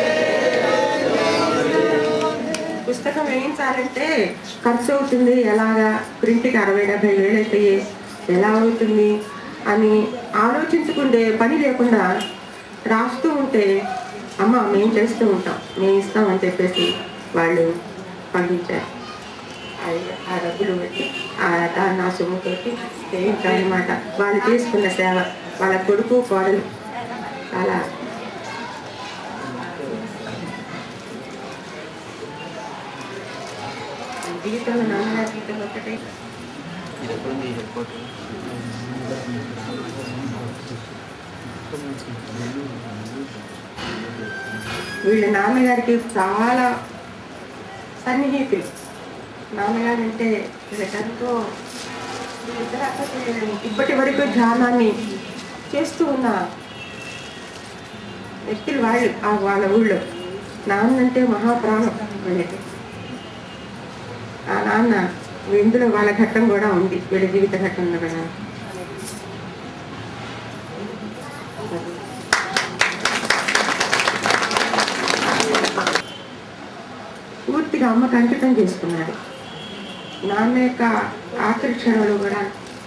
పుస్తకం వేయించాలంటే ఖర్చు అవుతుంది. ఎలాగా ప్రింట్కి అరవై డెబ్బై వేలు అయితే ఎలా అవుతుంది అని ఆలోచించుకుంటే పని లేకుండా రాస్తూ ఉంటే అమ్మ మేము చేస్తూ ఉంటాం, మేము ఇస్తామని చెప్పేసి వాళ్ళు పంపించారు. ఆ డబ్బులు పెట్టి దాన్ని ఆ సొమ్ము పెట్టి చేయించాలన్నమాట. వాళ్ళు చేసుకున్న సేవ వాళ్ళ కొడుకు కోడలు చాలా జీవితంలో నాన్నగారి జీవితం ఒకటే. వీళ్ళ నాన్నగారికి చాలా సన్నిహితులు. నాన్నగారు అంటే వీళ్ళకంతో ఇప్పటి వరకు ధ్యానాన్ని చేస్తూ ఉన్న వ్యక్తులు వాళ్ళు. వాళ్ళ ఊళ్ళో నాన్నంటే మహాప్రాణం వీళ్ళకి. ఆ నాన్న ఇందులో వాళ్ళ ఘట్టం కూడా ఉంది, వీళ్ళ జీవిత ఘట్టంలో కూడా. పూర్తిగా అమ్మకు అంకితం చేసుకున్నాడు. నాన్న యొక్క ఆఖరి క్షణంలో కూడా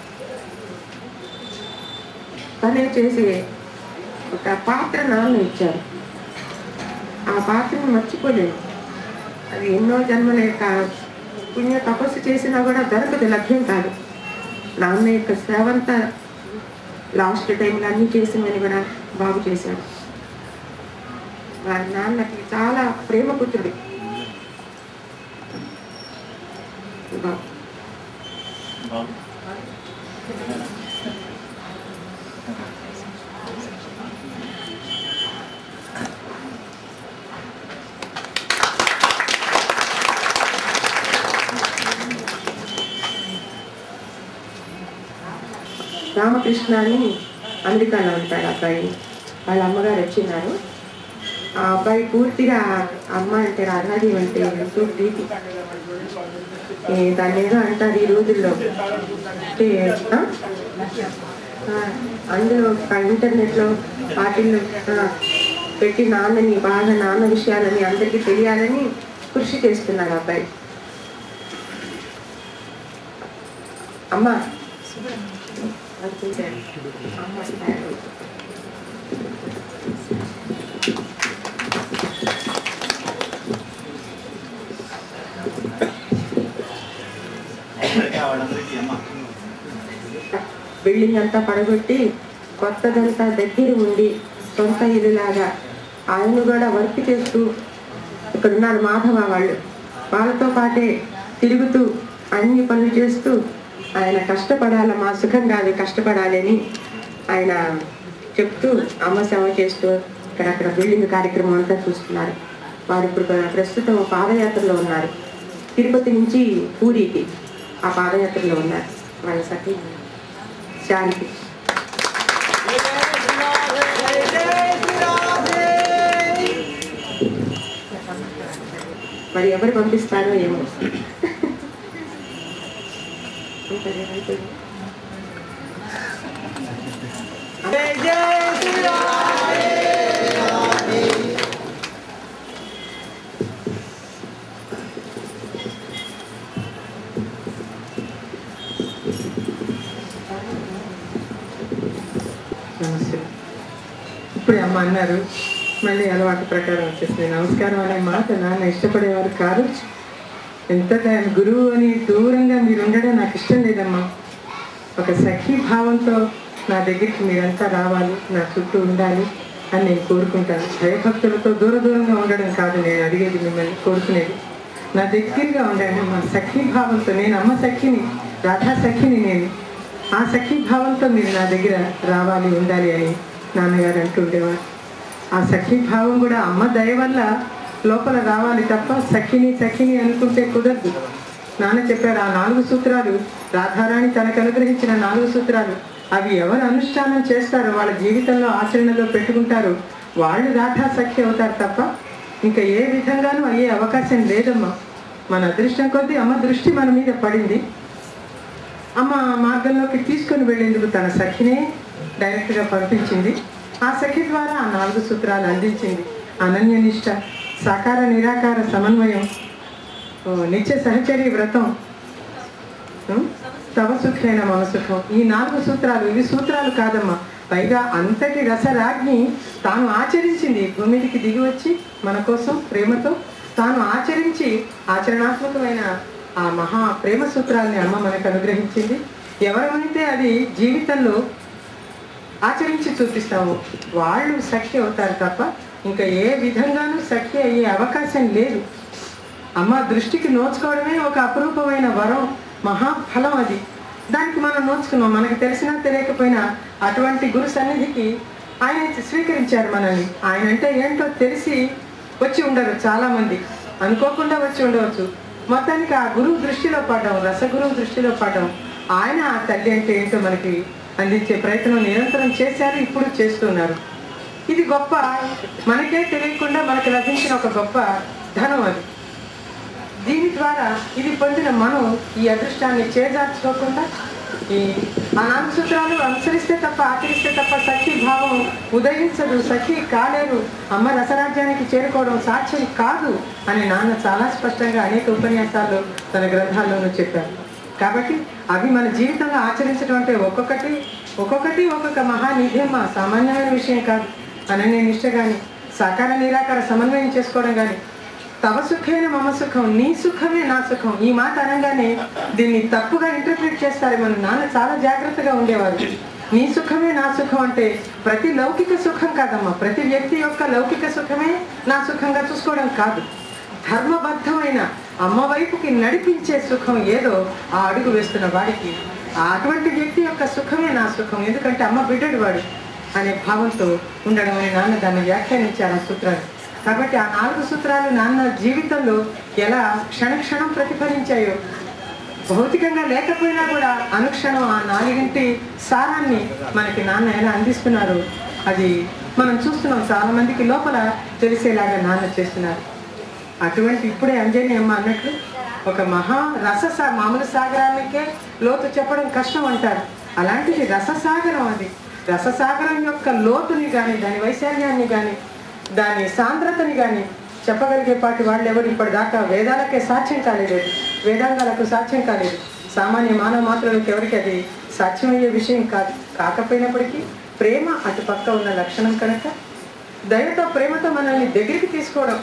తనే చేసి ఒక పాత్ర నాన్న ఇచ్చారు. ఆ పాత్రను మర్చిపోలేదు. అది ఎన్నో జన్మల యొక్క పుణ్య తపస్సు చేసినా కూడా దొరకదు, లభ్యం కాదు. నాన్న యొక్క సేవంతా లాస్ట్ టైంలో అన్నీ చేసిందని కూడా బాగు చేశాడు. వారి నాన్నకి చాలా ప్రేమ పుత్రుడు. రామకృష్ణ అని అమెరికాలో ఉంటాడు అబ్బాయి. వాళ్ళ అమ్మగారు వచ్చినారు. ఆ అబ్బాయి పూర్తిగా అమ్మ అంటే రాధాదేవి అంటే ఎంతో ప్రీతి. దాన్ని ఏదో అంటారు ఈ రోజుల్లో, అందులో ఇంటర్నెట్లో వాటిల్లో పెట్టి నాన్నని బాగా నాన్న విషయాలని అందరికీ తెలియాలని కృషి చేస్తున్నాడు అబ్బాయి. అమ్మ బిల్డింగ్ అంతా పడగొట్టి కొత్తదంతా దగ్గర ఉండి సొంత ఇల్లులాగా ఆయన కూడా వర్క్ చేస్తూ ఇక్కడ ఉన్నారు మాధవ వాళ్ళు. వాళ్ళతో పాటే తిరుగుతూ అన్ని పనులు చేస్తూ ఆయన కష్టపడాలి, మా సుఖం కాదు కష్టపడాలి అని ఆయన చెప్తూ అమ్మ సేవ చేస్తూ ఇక్కడ అక్కడ బిల్డింగ్ కార్యక్రమం అంతా చూస్తున్నారు. వారు ఇప్పుడు ప్రస్తుతం పాదయాత్రలో ఉన్నారు. తిరుపతి నుంచి పూరికి ఆ పాదయాత్రలో ఉన్నారు. వాళ్ళ సఖి శాంతి. మరి ఎవరు పంపిస్తారో ఏమో. నమస్తే. ఇప్పుడే అమ్మ అన్నారు, మళ్ళీ అలవాటు ప్రకారం వచ్చేసింది. నమస్కారం అనే మాట నాన్న ఇష్టపడేవారు కాదు. ఎంత గురువు అని దూరంగా మీరు ఉండడం నాకు ఇష్టం లేదమ్మా. ఒక సఖీ భావంతో నా దగ్గరికి మీరంతా రావాలి, నా చుట్టూ ఉండాలి అని నేను కోరుకుంటాను. భయభక్తులతో దూర దూరంగా ఉండడం కాదు నేను అడిగేది, మిమ్మల్ని కోరుకునేది. నా దగ్గరగా ఉండండి మా సఖీ భావంతో. నేను అమ్మ సఖిని, రాధా సఖిని. నేను ఆ సఖీ భావంతో మీరు నా దగ్గర రావాలి, ఉండాలి అని నాన్నగారు అంటూ ఉండేవారు. ఆ సఖీ భావం కూడా అమ్మ దయ వల్ల లోపల రావాలి తప్ప సఖిని సఖిని అనుకుంటే కుదరదు. నాన్న చెప్పారు ఆ నాలుగు సూత్రాలు, రాధారాణి తనకు అనుగ్రహించిన నాలుగు సూత్రాలు, అవి ఎవరు అనుష్ఠానం చేస్తారో వాళ్ళ జీవితంలో ఆచరణలో పెట్టుకుంటారో వాళ్ళు రాధా సఖి అవుతారు తప్ప ఇంకా ఏ విధంగానూ అయ్యే అవకాశం లేదమ్మా. మన అదృష్టం కొద్దీ అమ్మ దృష్టి మన మీద పడింది. అమ్మ మార్గంలోకి తీసుకొని వెళ్ళేందుకు తన సఖినే డైరెక్ట్గా పంపించింది. ఆ సఖి ద్వారా ఆ నాలుగు సూత్రాలు అందించింది. అనన్యనిష్ట, సాకార నిరాకార సమన్వయం, నిత్య సహచర్య వ్రతం, తవ సుఖైన మమ సుఖం. ఈ నాలుగు సూత్రాలు, ఇవి సూత్రాలు కాదమ్మా. పైగా అంతటి రసరాజ్ఞి తాను ఆచరించింది. భూమికి దిగి వచ్చి మన కోసం ప్రేమతో తాను ఆచరించి ఆచరణాత్మకమైన ఆ మహా ప్రేమ సూత్రాలని అమ్మ మనకు అనుగ్రహించింది. ఎవరైతే అది జీవితంలో ఆచరించి చూపిస్తాము వాళ్ళు సఖి అవుతారు తప్ప ఇంకా ఏ విధంగానూ సఖి అయ్యే అవకాశం లేదు. అమ్మ దృష్టికి నోచుకోవడమే ఒక అపురూపమైన వరం, మహాఫలం అది. దానికి మనం నోచుకున్నాం. మనకు తెలిసినా తెలియకపోయినా అటువంటి గురు సన్నిధికి ఆయన స్వీకరించారు మనల్ని. ఆయన అంటే ఏంటో తెలిసి వచ్చి ఉండరు, చాలామంది అనుకోకుండా వచ్చి ఉండవచ్చు. మొత్తానికి ఆ గురువు దృష్టిలో పడ్డం, రసగురువు దృష్టిలో పడ్డం, ఆయన ఆ తల్లి అంటే ఏంటో మనకి అందించే ప్రయత్నం నిరంతరం చేశారు, ఇప్పుడు చేస్తున్నారు. ఇది గొప్ప, మనకే తెలియకుండా మనకు లభించిన ఒక గొప్ప ధనం అది. దీని ద్వారా ఇది పొందిన మనం ఈ అదృష్టాన్ని చేజార్చుకోకుండా ఈ ఆ నాలుగు సూత్రాలు అనుసరిస్తే తప్ప, ఆచరిస్తే తప్ప సఖీ భావం ఉదయించదు, సఖీ కాలేరు, అమ్మ రసరాజ్యానికి చేరుకోవడం సాధ్యం కాదు అని నాన్న చాలా స్పష్టంగా అనేక ఉపన్యాసాల్లో తన గ్రంథాల్లోనూ చెప్పారు. కాబట్టి అవి మన జీవితంలో ఆచరించడం అంటే ఒక్కొక్కటి ఒక్కొక్కటి ఒక్కొక్క మహానిధ్యం, సామాన్యమైన విషయం కాదు. అనన్య నిష్ట కానీ, సాకార నిరాకార సమన్వయం చేసుకోవడం కానీ, తవ సుఖమైన మమ సుఖం, నీ సుఖమే నా సుఖం. ఈ మాట అనగానే దీన్ని తప్పుగా ఇంటర్ప్రిట్ చేస్తారు. మన నాన్న చాలా జాగ్రత్తగా ఉండేవారు. నీ సుఖమే నా సుఖం అంటే ప్రతి లౌకిక సుఖం కాదమ్మా, ప్రతి వ్యక్తి యొక్క లౌకిక సుఖమే నా సుఖంగా చూసుకోవడం కాదు. ధర్మబద్ధమైన అమ్మ వైపుకి నడిపించే సుఖం ఏదో ఆ అడుగు వేస్తున్న వాడికి అటువంటి వ్యక్తి యొక్క సుఖమే నా సుఖం, ఎందుకంటే అమ్మ బిడ్డడు వాడు అనే భావంతో ఉండడం అని నాన్న దాన్ని వ్యాఖ్యానించారు ఆ సూత్రాలు. కాబట్టి ఆ నాలుగు సూత్రాలు నాన్న జీవితంలో ఎలా క్షణక్షణం ప్రతిఫలించాయో, భౌతికంగా లేకపోయినా కూడా అనుక్షణం ఆ నాలుగింటి సారాన్ని మనకి నాన్న ఎలా అందిస్తున్నారు అది మనం చూస్తున్నాం. చాలా మందికి లోపల తెలిసేలాగా నాన్న చేస్తున్నారు. అటువంటి ఇప్పుడే అంజని అమ్మ అన్నట్లు ఒక మహా రస మామూలు సాగరానికే లోతు చెప్పడం కష్టం అంటారు. అలాంటిది రససాగరం. అది రససాగరం యొక్క లోతుని కానీ దాని వైశాల్యాన్ని కానీ దాని సాంద్రతని కానీ చెప్పగలిగే పాటి వాళ్ళు ఎవరు ఇప్పటిదాకా వేదాలకే సాధ్యం కాలేదు, వేదాంగాలకు సాధ్యం కాలేదు. సామాన్య మానవ మాత్రులకు ఎవరికి అది సాధ్యమయ్యే విషయం కాదు. కాకపోయినప్పటికీ ప్రేమ అటు పక్క ఉన్న లక్షణం కనుక దయతో ప్రేమతో మనల్ని దగ్గరికి తీసుకోవడం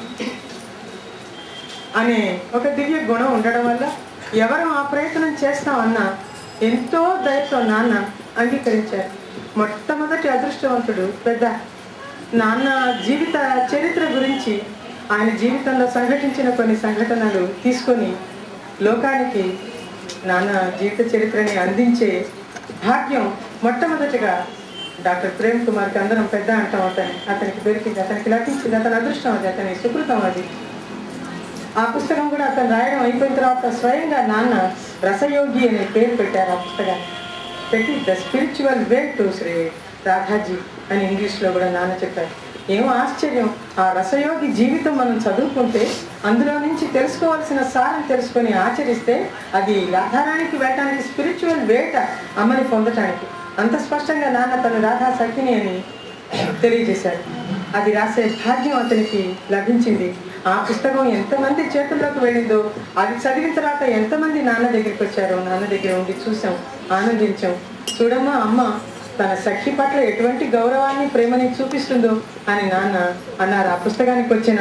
అనే ఒక దివ్య గుణం ఉండడం వల్ల ఎవరు ఆ ప్రయత్నం చేస్తామన్నా ఎంతో దయతో నాన్న అంగీకరించారు. మొట్టమొదటి అదృష్టవంతుడు పెద్ద నాన్న జీవిత చరిత్ర గురించి ఆయన జీవితంలో సంఘటించిన కొన్ని సంఘటనలు తీసుకొని లోకానికి నాన్న జీవిత చరిత్రని అందించే భాగ్యం మొట్టమొదటిగా డాక్టర్ ప్రేమ్ కుమార్కి అందరం పెద్ద అంటాం. అతని అతనికి దొరికింది, అతనికి లభించింది, అతని అదృష్టం అది, అతని సుకృతం అది. ఆ పుస్తకం కూడా అతను రాయడం అయిపోయిన తర్వాత స్వయంగా నాన్న రసయోగి అనే పేరు పెట్టారు ఆ పుస్తకాన్ని. పెట్టి the spiritual way to Shri Radhaji అని ఇంగ్లీష్లో కూడా నాన్న చెప్పారు. ఏమో ఆశ్చర్యం, ఆ రసయోగి జీవితం మనం చదువుకుంటే అందులో నుంచి తెలుసుకోవాల్సిన సారం తెలుసుకొని ఆచరిస్తే అది రాధారానికి వెళ్ళటానికి స్పిరిచువల్ వేట అమ్మని పొందటానికి అంత స్పష్టంగా నాన్న తను రాధా సఖిని అని తెలియజేశారు. అది రాసే భాగ్యం అతనికి లభించింది. ఆ పుస్తకం ఎంతమంది చేతుల్లోకి వెళ్ళిందో, అది చదివిన తర్వాత ఎంతమంది నాన్న దగ్గరికి వచ్చారో నాన్న దగ్గర ఉండి చూసాం, ఆనందించాం. చూడమ్మా అమ్మ తన సఖి పట్ల ఎటువంటి గౌరవాన్ని ప్రేమని చూపిస్తుందో అని నాన్న అన్నారు. ఆ పుస్తకానికి వచ్చిన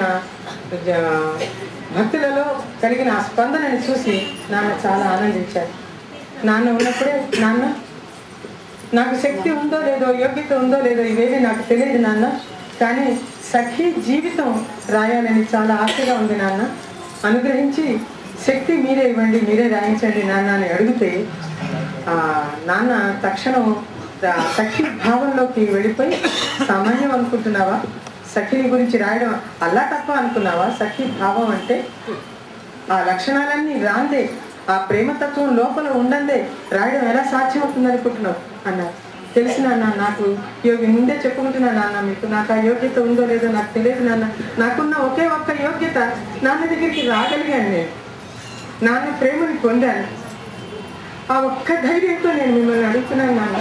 భక్తులలో కలిగిన ఆ స్పందనని చూసి నాన్న చాలా ఆనందించారు. నాన్న ఉన్నప్పుడే నాన్న నాకు శక్తి ఉందో లేదో, యోగ్యత ఉందో లేదో ఇవేవి నాకు తెలియదు నాన్న, కానీ సఖి జీవితం రాయాలని చాలా ఆశగా ఉంది నాన్న, అనుగ్రహించి శక్తి మీరే ఇవ్వండి, మీరే రాయించండి నాన్న అని అడిగితే నాన్న తక్షణం సఖి భావంలోకి వెళ్ళిపోయి, సామాన్యం అనుకుంటున్నావా, సఖిని గురించి రాయడం అల్లా తప్ప అనుకున్నావా, సఖి భావం అంటే ఆ లక్షణాలన్నీ రాందే, ఆ ప్రేమతత్వం లోపల ఉండందే రాయడం ఎలా సాధ్యమవుతుంది అనుకుంటున్నావు అన్నారు. తెలిసిన నాన్న నాకు యోగి ముందే చెప్పుకుంటున్నా నాన్న, మీకు నాకు ఆ యోగ్యత ఉందో లేదో నాకు తెలియదు నాన్న, నాకున్న ఒకే ఒక్క యోగ్యత నాన్న దగ్గరికి రాగలిగాను, నేను నాన్న ప్రేమని పొందాను, ఆ ఒక్క ధైర్యంతో నేను మిమ్మల్ని అడుగుతున్నాను నాన్న.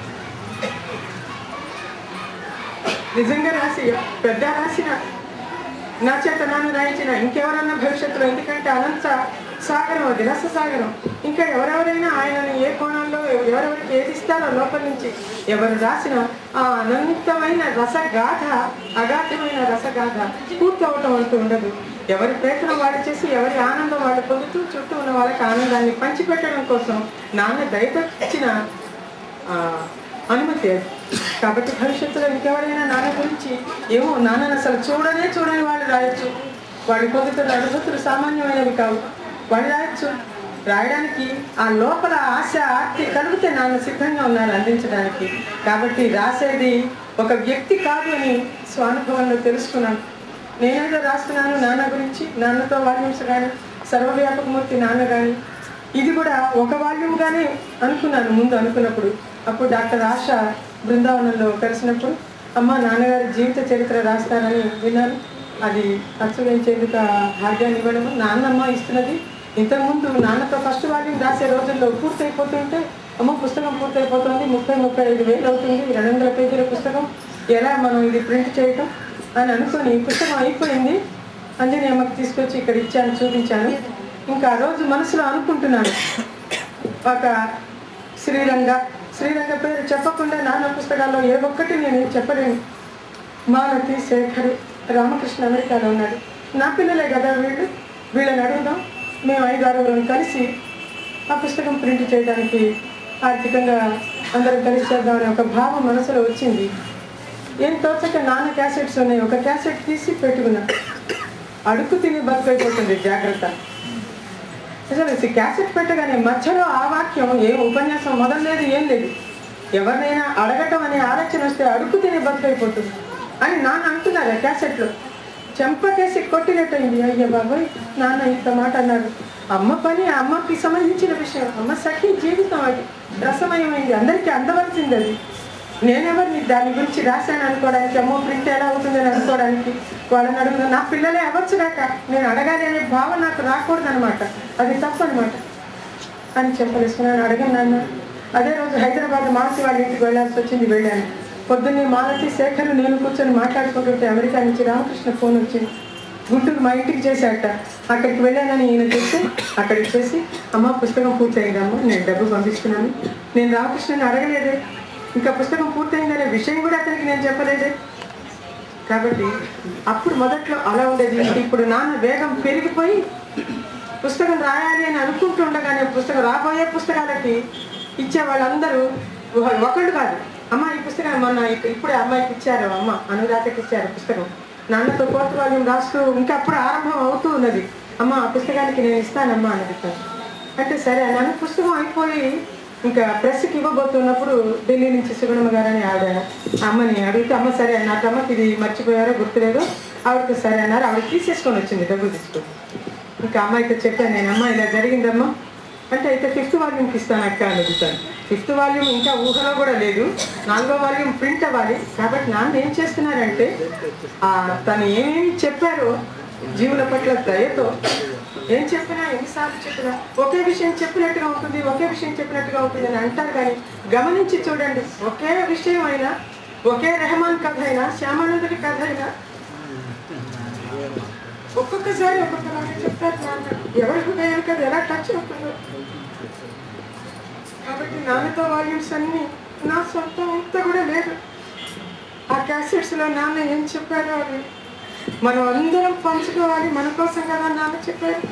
నిజంగా రాసి పెద్ద రాసిన నా చేత నాన్న రాయించిన ఇంకెవరన్నా భవిష్యత్తులో, ఎందుకంటే అనంత సాగరం అది, రస సాగరం, ఇంకా ఎవరెవరైనా ఆయనని ఏ కోణంలో ఎవరెవరికి ఏది ఇస్తారో లోపల నుంచి ఎవరు రాసిన ఆ అనంతమైన రసగాథ, అగాధమైన రసగాథ పూర్తి అవటం అంటూ ఉండదు. ఎవరి ప్రయత్నం వాళ్ళు చేసి ఎవరి ఆనందం వాళ్ళు పొందుతూ చుట్టూ ఉన్న వాళ్ళకి ఆనందాన్ని పంచిపెట్టడం కోసం నాన్న దయతో ఇచ్చిన అనుమతి అది. కాబట్టి భవిష్యత్తులో ఇంకెవరైనా నాన్న గురించి ఏమో నాన్నని అసలు చూడనే చూడని వాళ్ళు రాయొచ్చు, వాళ్ళు పొందుతున్న అనుభూతులు సామాన్యమైనవి కావు, వాళ్ళు రాయొచ్చు. రాయడానికి ఆ లోపల ఆశ ఆర్తి కలిగితే నాన్న సిద్ధంగా ఉన్నారు అందించడానికి. కాబట్టి రాసేది ఒక వ్యక్తి కాదు అని స్వానుభవంలో తెలుసుకున్నాను. నేనేదో రాస్తున్నాను నాన్న గురించి, నాన్నతో వాల్యూమ్స్ కానీ సర్వవ్యాపకమూర్తి నాన్న కానీ, ఇది కూడా ఒక వాల్యూమ్గానే అనుకున్నాను ముందు అనుకున్నప్పుడు. అప్పుడు డాక్టర్ ఆశ బృందావనంలో కలిసినప్పుడు అమ్మ నాన్నగారి జీవిత చరిత్ర రాస్తానని విన్నాను, అది అచ్చువేయించేందుకు భాగ్యాన్ని ఇవ్వడం నాన్నమ్మ ఇస్తున్నది. ఇంతకుముందు నాన్నతో ఫస్ట్ వాల్యూమ్ రాసే రోజుల్లో పూర్తయిపోతుంటే అమ్మ పుస్తకం పూర్తయిపోతుంది, ముప్పై ముప్పై ఐదు వేలు అవుతుంది, రెండు వందల పేజీల పుస్తకం, ఎలా మనం ఇది ప్రింట్ చేయటం అని అనుకొని పుస్తకం అయిపోయింది. అంజని అమ్మకి తీసుకొచ్చి ఇక్కడ ఇచ్చాను, చూపించాను. ఇంకా ఆ రోజు మనసులో అనుకుంటున్నాను, ఒక శ్రీరంగ శ్రీరంగ పేరు చెప్పకుండా నాన్న పుస్తకాల్లో ఏ ఒక్కటి నేను చెప్పలేను. మాలతి, శేఖర్, రామకృష్ణ అమెరికాలో ఉన్నాడు, నా పిల్లలే కదా వీళ్ళు, వీళ్ళని అడుగుదాం, మేము ఐదు ఆరుగురం కలిసి ఆ పుస్తకం ప్రింట్ చేయడానికి ఆర్థికంగా అందరం కలిసి చేద్దామని ఒక భావం మనసులో వచ్చింది. ఏం తోచక నాన్న క్యాసెట్స్ ఉన్నాయి, ఒక క్యాసెట్ తీసి పెట్టుకున్నా. అడుగు తిని బతుకైపోతుంది జాగ్రత్త. అసలు క్యాసెట్ పెట్టగానే మధ్యలో ఆ వాక్యం ఏ ఉపన్యాసం మొదలలేదు, ఏం లేదు. ఎవరినైనా అడగటం అనే ఆలోచన వస్తే అడుగుతేనే బతుకైపోతుంది అని నాన్న అంటున్నారు క్యాసెట్లో. చెంపకేసి కొట్టినట్టయింది. అయ్య బాబాయ్, నాన్న ఇంత మాట అన్నాడు. అమ్మ పని, అమ్మకి సంబంధించిన విషయం, అమ్మ సఖి జీవితం అది రసమయమైంది, అందరికీ అందవలసింది అది. నేనెవరిని దాని గురించి రాశాను అనుకోవడానికి, అమ్మో ప్రింట్ ఎలా అవుతుందని అనుకోవడానికి, వాళ్ళని అడుగుతా. నా పిల్లలే అవ్వచ్చు కాక నేను అడగాలి అనే భావం నాకు రాకూడదు అనమాట, అది తప్పు అనమాట అని చెప్పలేసుకున్నాను. అడగను నాన్న. అదే రోజు హైదరాబాద్ మాసి వాళ్ళ ఇంటికి వెళ్ళాల్సి వచ్చింది, వెళ్ళాను. పొద్దున్నే మాలతి, శేఖర్, నేను కూర్చొని మాట్లాడుకుంటుంటే అమెరికా నుంచి రామకృష్ణ ఫోన్ వచ్చింది. గుంటూరు మా ఇంటికి చేశాట. అక్కడికి వెళ్ళానని ఈయన చెప్తే అక్కడికి చేసి, అమ్మ పుస్తకం పూర్తయిందమ్మా, నేను డబ్బు పంపిస్తున్నాను. నేను రామకృష్ణని అడగలేదే, ఇంకా పుస్తకం పూర్తయిందనే విషయం కూడా అతనికి నేను చెప్పలేదే. కాబట్టి అప్పుడు మొదట్లో అలా ఉండేది. ఇప్పుడు నాన్న వేగం పెరిగిపోయి పుస్తకం రాయాలి అని అనుకుంటూ ఉండగానే పుస్తకం రాబోయే పుస్తకాలకి ఇచ్చే వాళ్ళందరూ ఒకళ్ళు కాదు, అమ్మ ఈ పుస్తకం మొన్న ఇప్పుడే అమ్మాయికి ఇచ్చారు, అమ్మ అనురాధకి ఇచ్చారు పుస్తకం, నాన్నతో కోర్టు వాళ్ళు రాస్తూ ఇంకా అప్పుడు ఆరంభం అవుతూ ఉన్నది. అమ్మ ఆ పుస్తకానికి నేను ఇస్తానమ్మా అని అడుగుతాను. అంటే సరే అన్నాను. పుస్తకం అయిపోయి ఇంకా ప్రెస్కి ఇవ్వబోతున్నప్పుడు ఢిల్లీ నుంచి సుగుణమ్మ గారని ఆవిడ అమ్మని అడిగితే, అమ్మ సరే అన్నారు. అమ్మకి ఇది మర్చిపోయారో గుర్తులేదో, ఆవిడకి సరే అన్నారు. ఆవిడ తీసేసుకొని వచ్చింది, డబ్బులు తీసుకొని. ఇంకా అమ్మాయితో చెప్పాను నేను, అమ్మ ఇలా జరిగిందమ్మా అంటే, అయితే ఫిఫ్త్ వాల్యూమ్కి ఇస్తాను అక్క అని అడుగుతాను. ఫిఫ్త్ వాల్యూమ్ ఇంకా ఊహలో కూడా లేదు, నాలుగో వాల్యూమ్ ప్రింట్ అవ్వాలి. కాబట్టి నాన్న ఏం చేస్తున్నారంటే, తను ఏమేమి చెప్పారో జీవుల పట్ల దయతో, ఏం చెప్పినా ఎన్నిసార్లు చెప్పినా ఒకే విషయం చెప్పినట్టుగా ఉంటుంది, ఒకే విషయం చెప్పినట్టుగా ఉంటుంది అని అంటారు. కానీ గమనించి చూడండి, ఒకే విషయం అయినా, ఒకే రెహమాన్ కథ అయినా, శ్యామానందుడి కథ అయినా ఒక్కొక్కసారి ఒక్కొక్కలాగా చెప్తారు నాన్న. ఎవరి హృదయానికి కదా ఎలా టచ్ అవుతుందో. కాబట్టి నాన్నతో వాల్యూమ్స్ అన్నీ నా సొంతం ఇంత కూడా లేదు. ఆ క్యాసెట్స్లో నాన్న ఏం చెప్పారో అది మనం అందరం పంచుకోవాలి, మన కోసం కదా నాన్న చెప్పారు.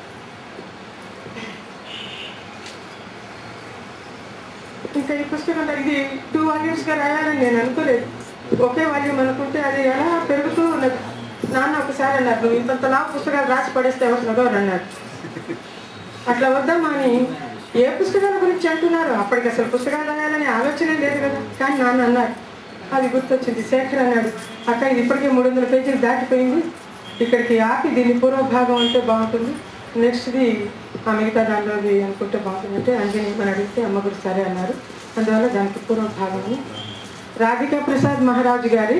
ఇంకా ఈ పుస్తకం ఇది టూ వాల్యూమ్స్గా రాయాలని నేను అనుకోలేదు. ఒకే వాల్యూమ్ అనుకుంటే అది ఎలా పెరుగుతూ ఉన్నది. నాన్న ఒకసారి అన్నారు, నువ్వు ఇంతంతలా పుస్తకాలు రాసి పడేస్తే ఎవరు చదవరు అన్నారు. అట్లా వద్దామా అని ఏ పుస్తకాల గురించి అంటున్నారు, అప్పటికి అసలు పుస్తకాలు రాయాలనే ఆలోచనే లేదు కదా. కానీ నాన్న అన్నారు, అది గుర్తొచ్చింది. శేఖర్ అన్నాడు, అక్క ఇది ఇప్పటికే మూడు వందల పేజీలు దాటిపోయింది, ఇక్కడికి ఆపి దీన్ని పూర్వభాగం అంటే బాగుంటుంది, నెక్స్ట్ది ఆ మిగతా దానిలోది అనుకుంటే బాగుంటుంది అంటే అంజని అని అడిగితే అమ్మ గురు సరే అన్నారు. అందువల్ల దానికి పూర్వభాగం రాధికా ప్రసాద్ మహారాజు గారి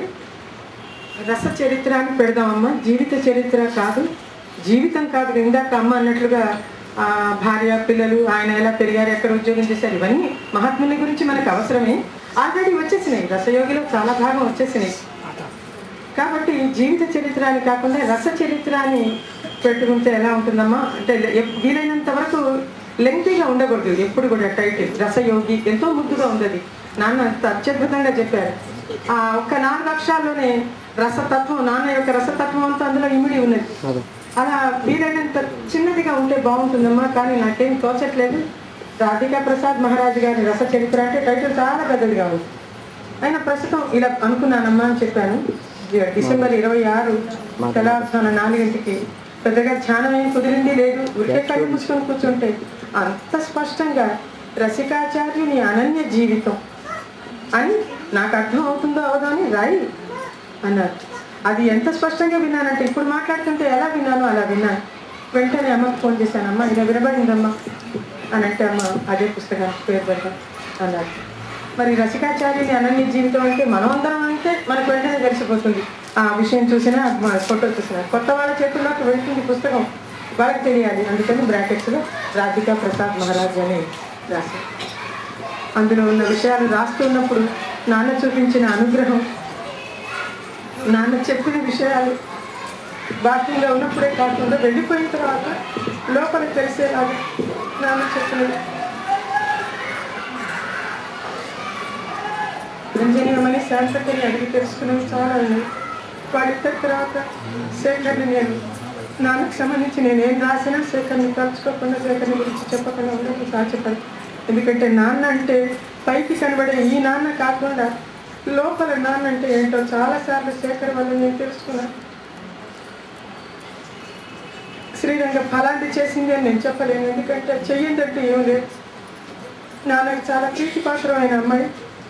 రస చరిత్ర అని పెడదామమ్మ. జీవిత చరిత్ర కాదు, జీవితం కాదు. ఇందాక అమ్మ అన్నట్లుగా భార్య, పిల్లలు, ఆయన ఎలా పెరిగారు, ఎక్కడ ఉద్యోగం చేశారు, ఇవన్నీ మహాత్ముని గురించి మనకు అవసరమే. ఆల్రెడీ వచ్చేసినాయి, రసయోగిలో చాలా భాగం వచ్చేసినాయి. కాబట్టి జీవిత చరిత్ర అని కాకుండా రస చరిత్ర అని పెట్టుకుంటే ఎలా ఉంటుందమ్మా అంటే, వీలైనంత వరకు లెంగ్తీగా ఉండకూడదు. ఎప్పుడు కూడా టైటిల్ రసయోగి ఎంతో ముద్దుగా ఉంది. నాన్న అంత అత్యద్భుతంగా చెప్పారు. ఆ ఒక్క నాలుగు అక్షరాల్లోనే రసతత్వం, నాన్న యొక్క రసతత్వం అంతా అందులో ఇమిడి ఉన్నది. అలా వీలైనంత చిన్నదిగా ఉంటే బాగుంటుందమ్మా. కానీ నాకేం తోచట్లేదు. రాధికా ప్రసాద్ మహారాజు గారి రస చరిత్ర అంటే టైటిల్ చాలా పెద్దదిగా ఉంది. అయినా ప్రస్తుతం ఇలా అనుకున్నానమ్మా అని చెప్పాను. డిసెంబర్ ఇరవై ఆరు తెల్లవారుజామున నాలుగింటికి పెద్దగా ధ్యానం ఏం కుదిరింది లేదు. ఉరికే కళ్ళు మూసుకొని కూర్చుంటే అంత స్పష్టంగా రసికాచార్యుని అనన్య జీవితం అని నాకు అర్థం అవుతుందో అవదో అని రాయి అన్నారు. అది ఎంత స్పష్టంగా విన్నానంటే, ఇప్పుడు మాట్లాడుతుంటే ఎలా విన్నానో అలా విన్నాను. వెంటనే అమ్మకి ఫోన్ చేశాను, అమ్మ ఇలా వినబడిందమ్మా అని అంటే, అమ్మ అదే పుస్తకం పేరు పెడతాం అన్నారు. మరి రసికాచార్యుని అనన్య జీవితం అంటే మనం అందరం అంటే మనకు వెంటనే తెలిసిపోతుంది. ఆ విషయం చూసినా, ఫోటో చూసినా. కొత్త వాళ్ళ చేతుల్లోకి వెళ్తుంది పుస్తకం, వాళ్ళకి తెలియాలి. అందుకని బ్రాకెట్స్లో రాధికా ప్రసాద్ మహారాజ్ అని రాశారు. అందులో ఉన్న విషయాలు రాస్తున్నప్పుడు నాన్న చూపించిన అనుగ్రహం, నాన్న చెప్పిన విషయాలు బాకీలో ఉన్నప్పుడే కాకుండా వెళ్ళిపోయిన తర్వాత లోపల తెలిసేలాగా నాన్న చెప్పినది. అంజనీయమని శాంతకని అడిగి తెలుసుకునేది చాలా ఉన్నాయి. వాళ్ళిద్దరి తర్వాత శేఖర్ని నేను నాన్నకు సంబంధించి నేనేం రాసినా శేఖర్ని తలుచుకోకుండా, శేఖర్ని గురించి చెప్పకుండా ఉండదు సాధ్యపడదు. ఎందుకంటే నాన్న అంటే పైకి కనబడే ఈ నాన్న కాకుండా లోపల నాన్న అంటే ఏంటో చాలాసార్లు శేఖర్ వల్ల నేను తెలుసుకున్నాను. శ్రీరంగ ఫలాంటి చేసింది అని నేను చెప్పలేను, ఎందుకంటే చెయ్యండి అంటే ఏం లేదు. నాన్నకి చాలా ప్రీతిపాత్రమైన అమ్మాయి.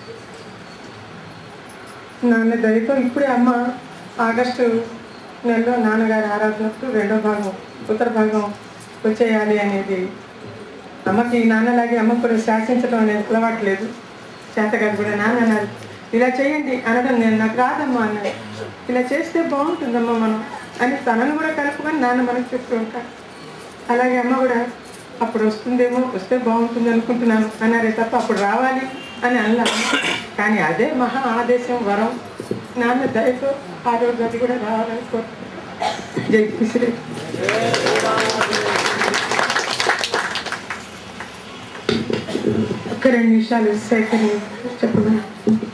నాన్న దయతో ఇప్పుడే అమ్మ ఆగస్టు నెలలో నాన్నగారి ఆరాధనకు రెండో భాగం ఉత్తర భాగం వచ్చేయాలి అనేది అమ్మకి నాన్నలాగే అమ్మ కూడా శాసించడం అనేది అలవాట్లేదు. చేతగారు కూడా నాన్న అన్నారు ఇలా చేయండి అనడం నేను నాకు రాదమ్మా అన్నది. ఇలా చేస్తే బాగుంటుందమ్మా మనం అని తనను కూడా కలుపుకొని నాన్న మనకు చెప్తూ ఉంటాను. అలాగే అమ్మ కూడా అప్పుడు వస్తుందేమో, వస్తే బాగుంటుంది అనుకుంటున్నాను అన్నారే తప్ప అప్పుడు రావాలి అని అన్నాను. కానీ అదే మహా ఆదేశం, వరం. నాన్న దయతో ఆ రోజు అది కూడా రావాలని కోరుకుంటున్నాను. జై శ్రీ. ఒక్క రెండు నిమిషాలు సేకరి చెప్పమన్నా.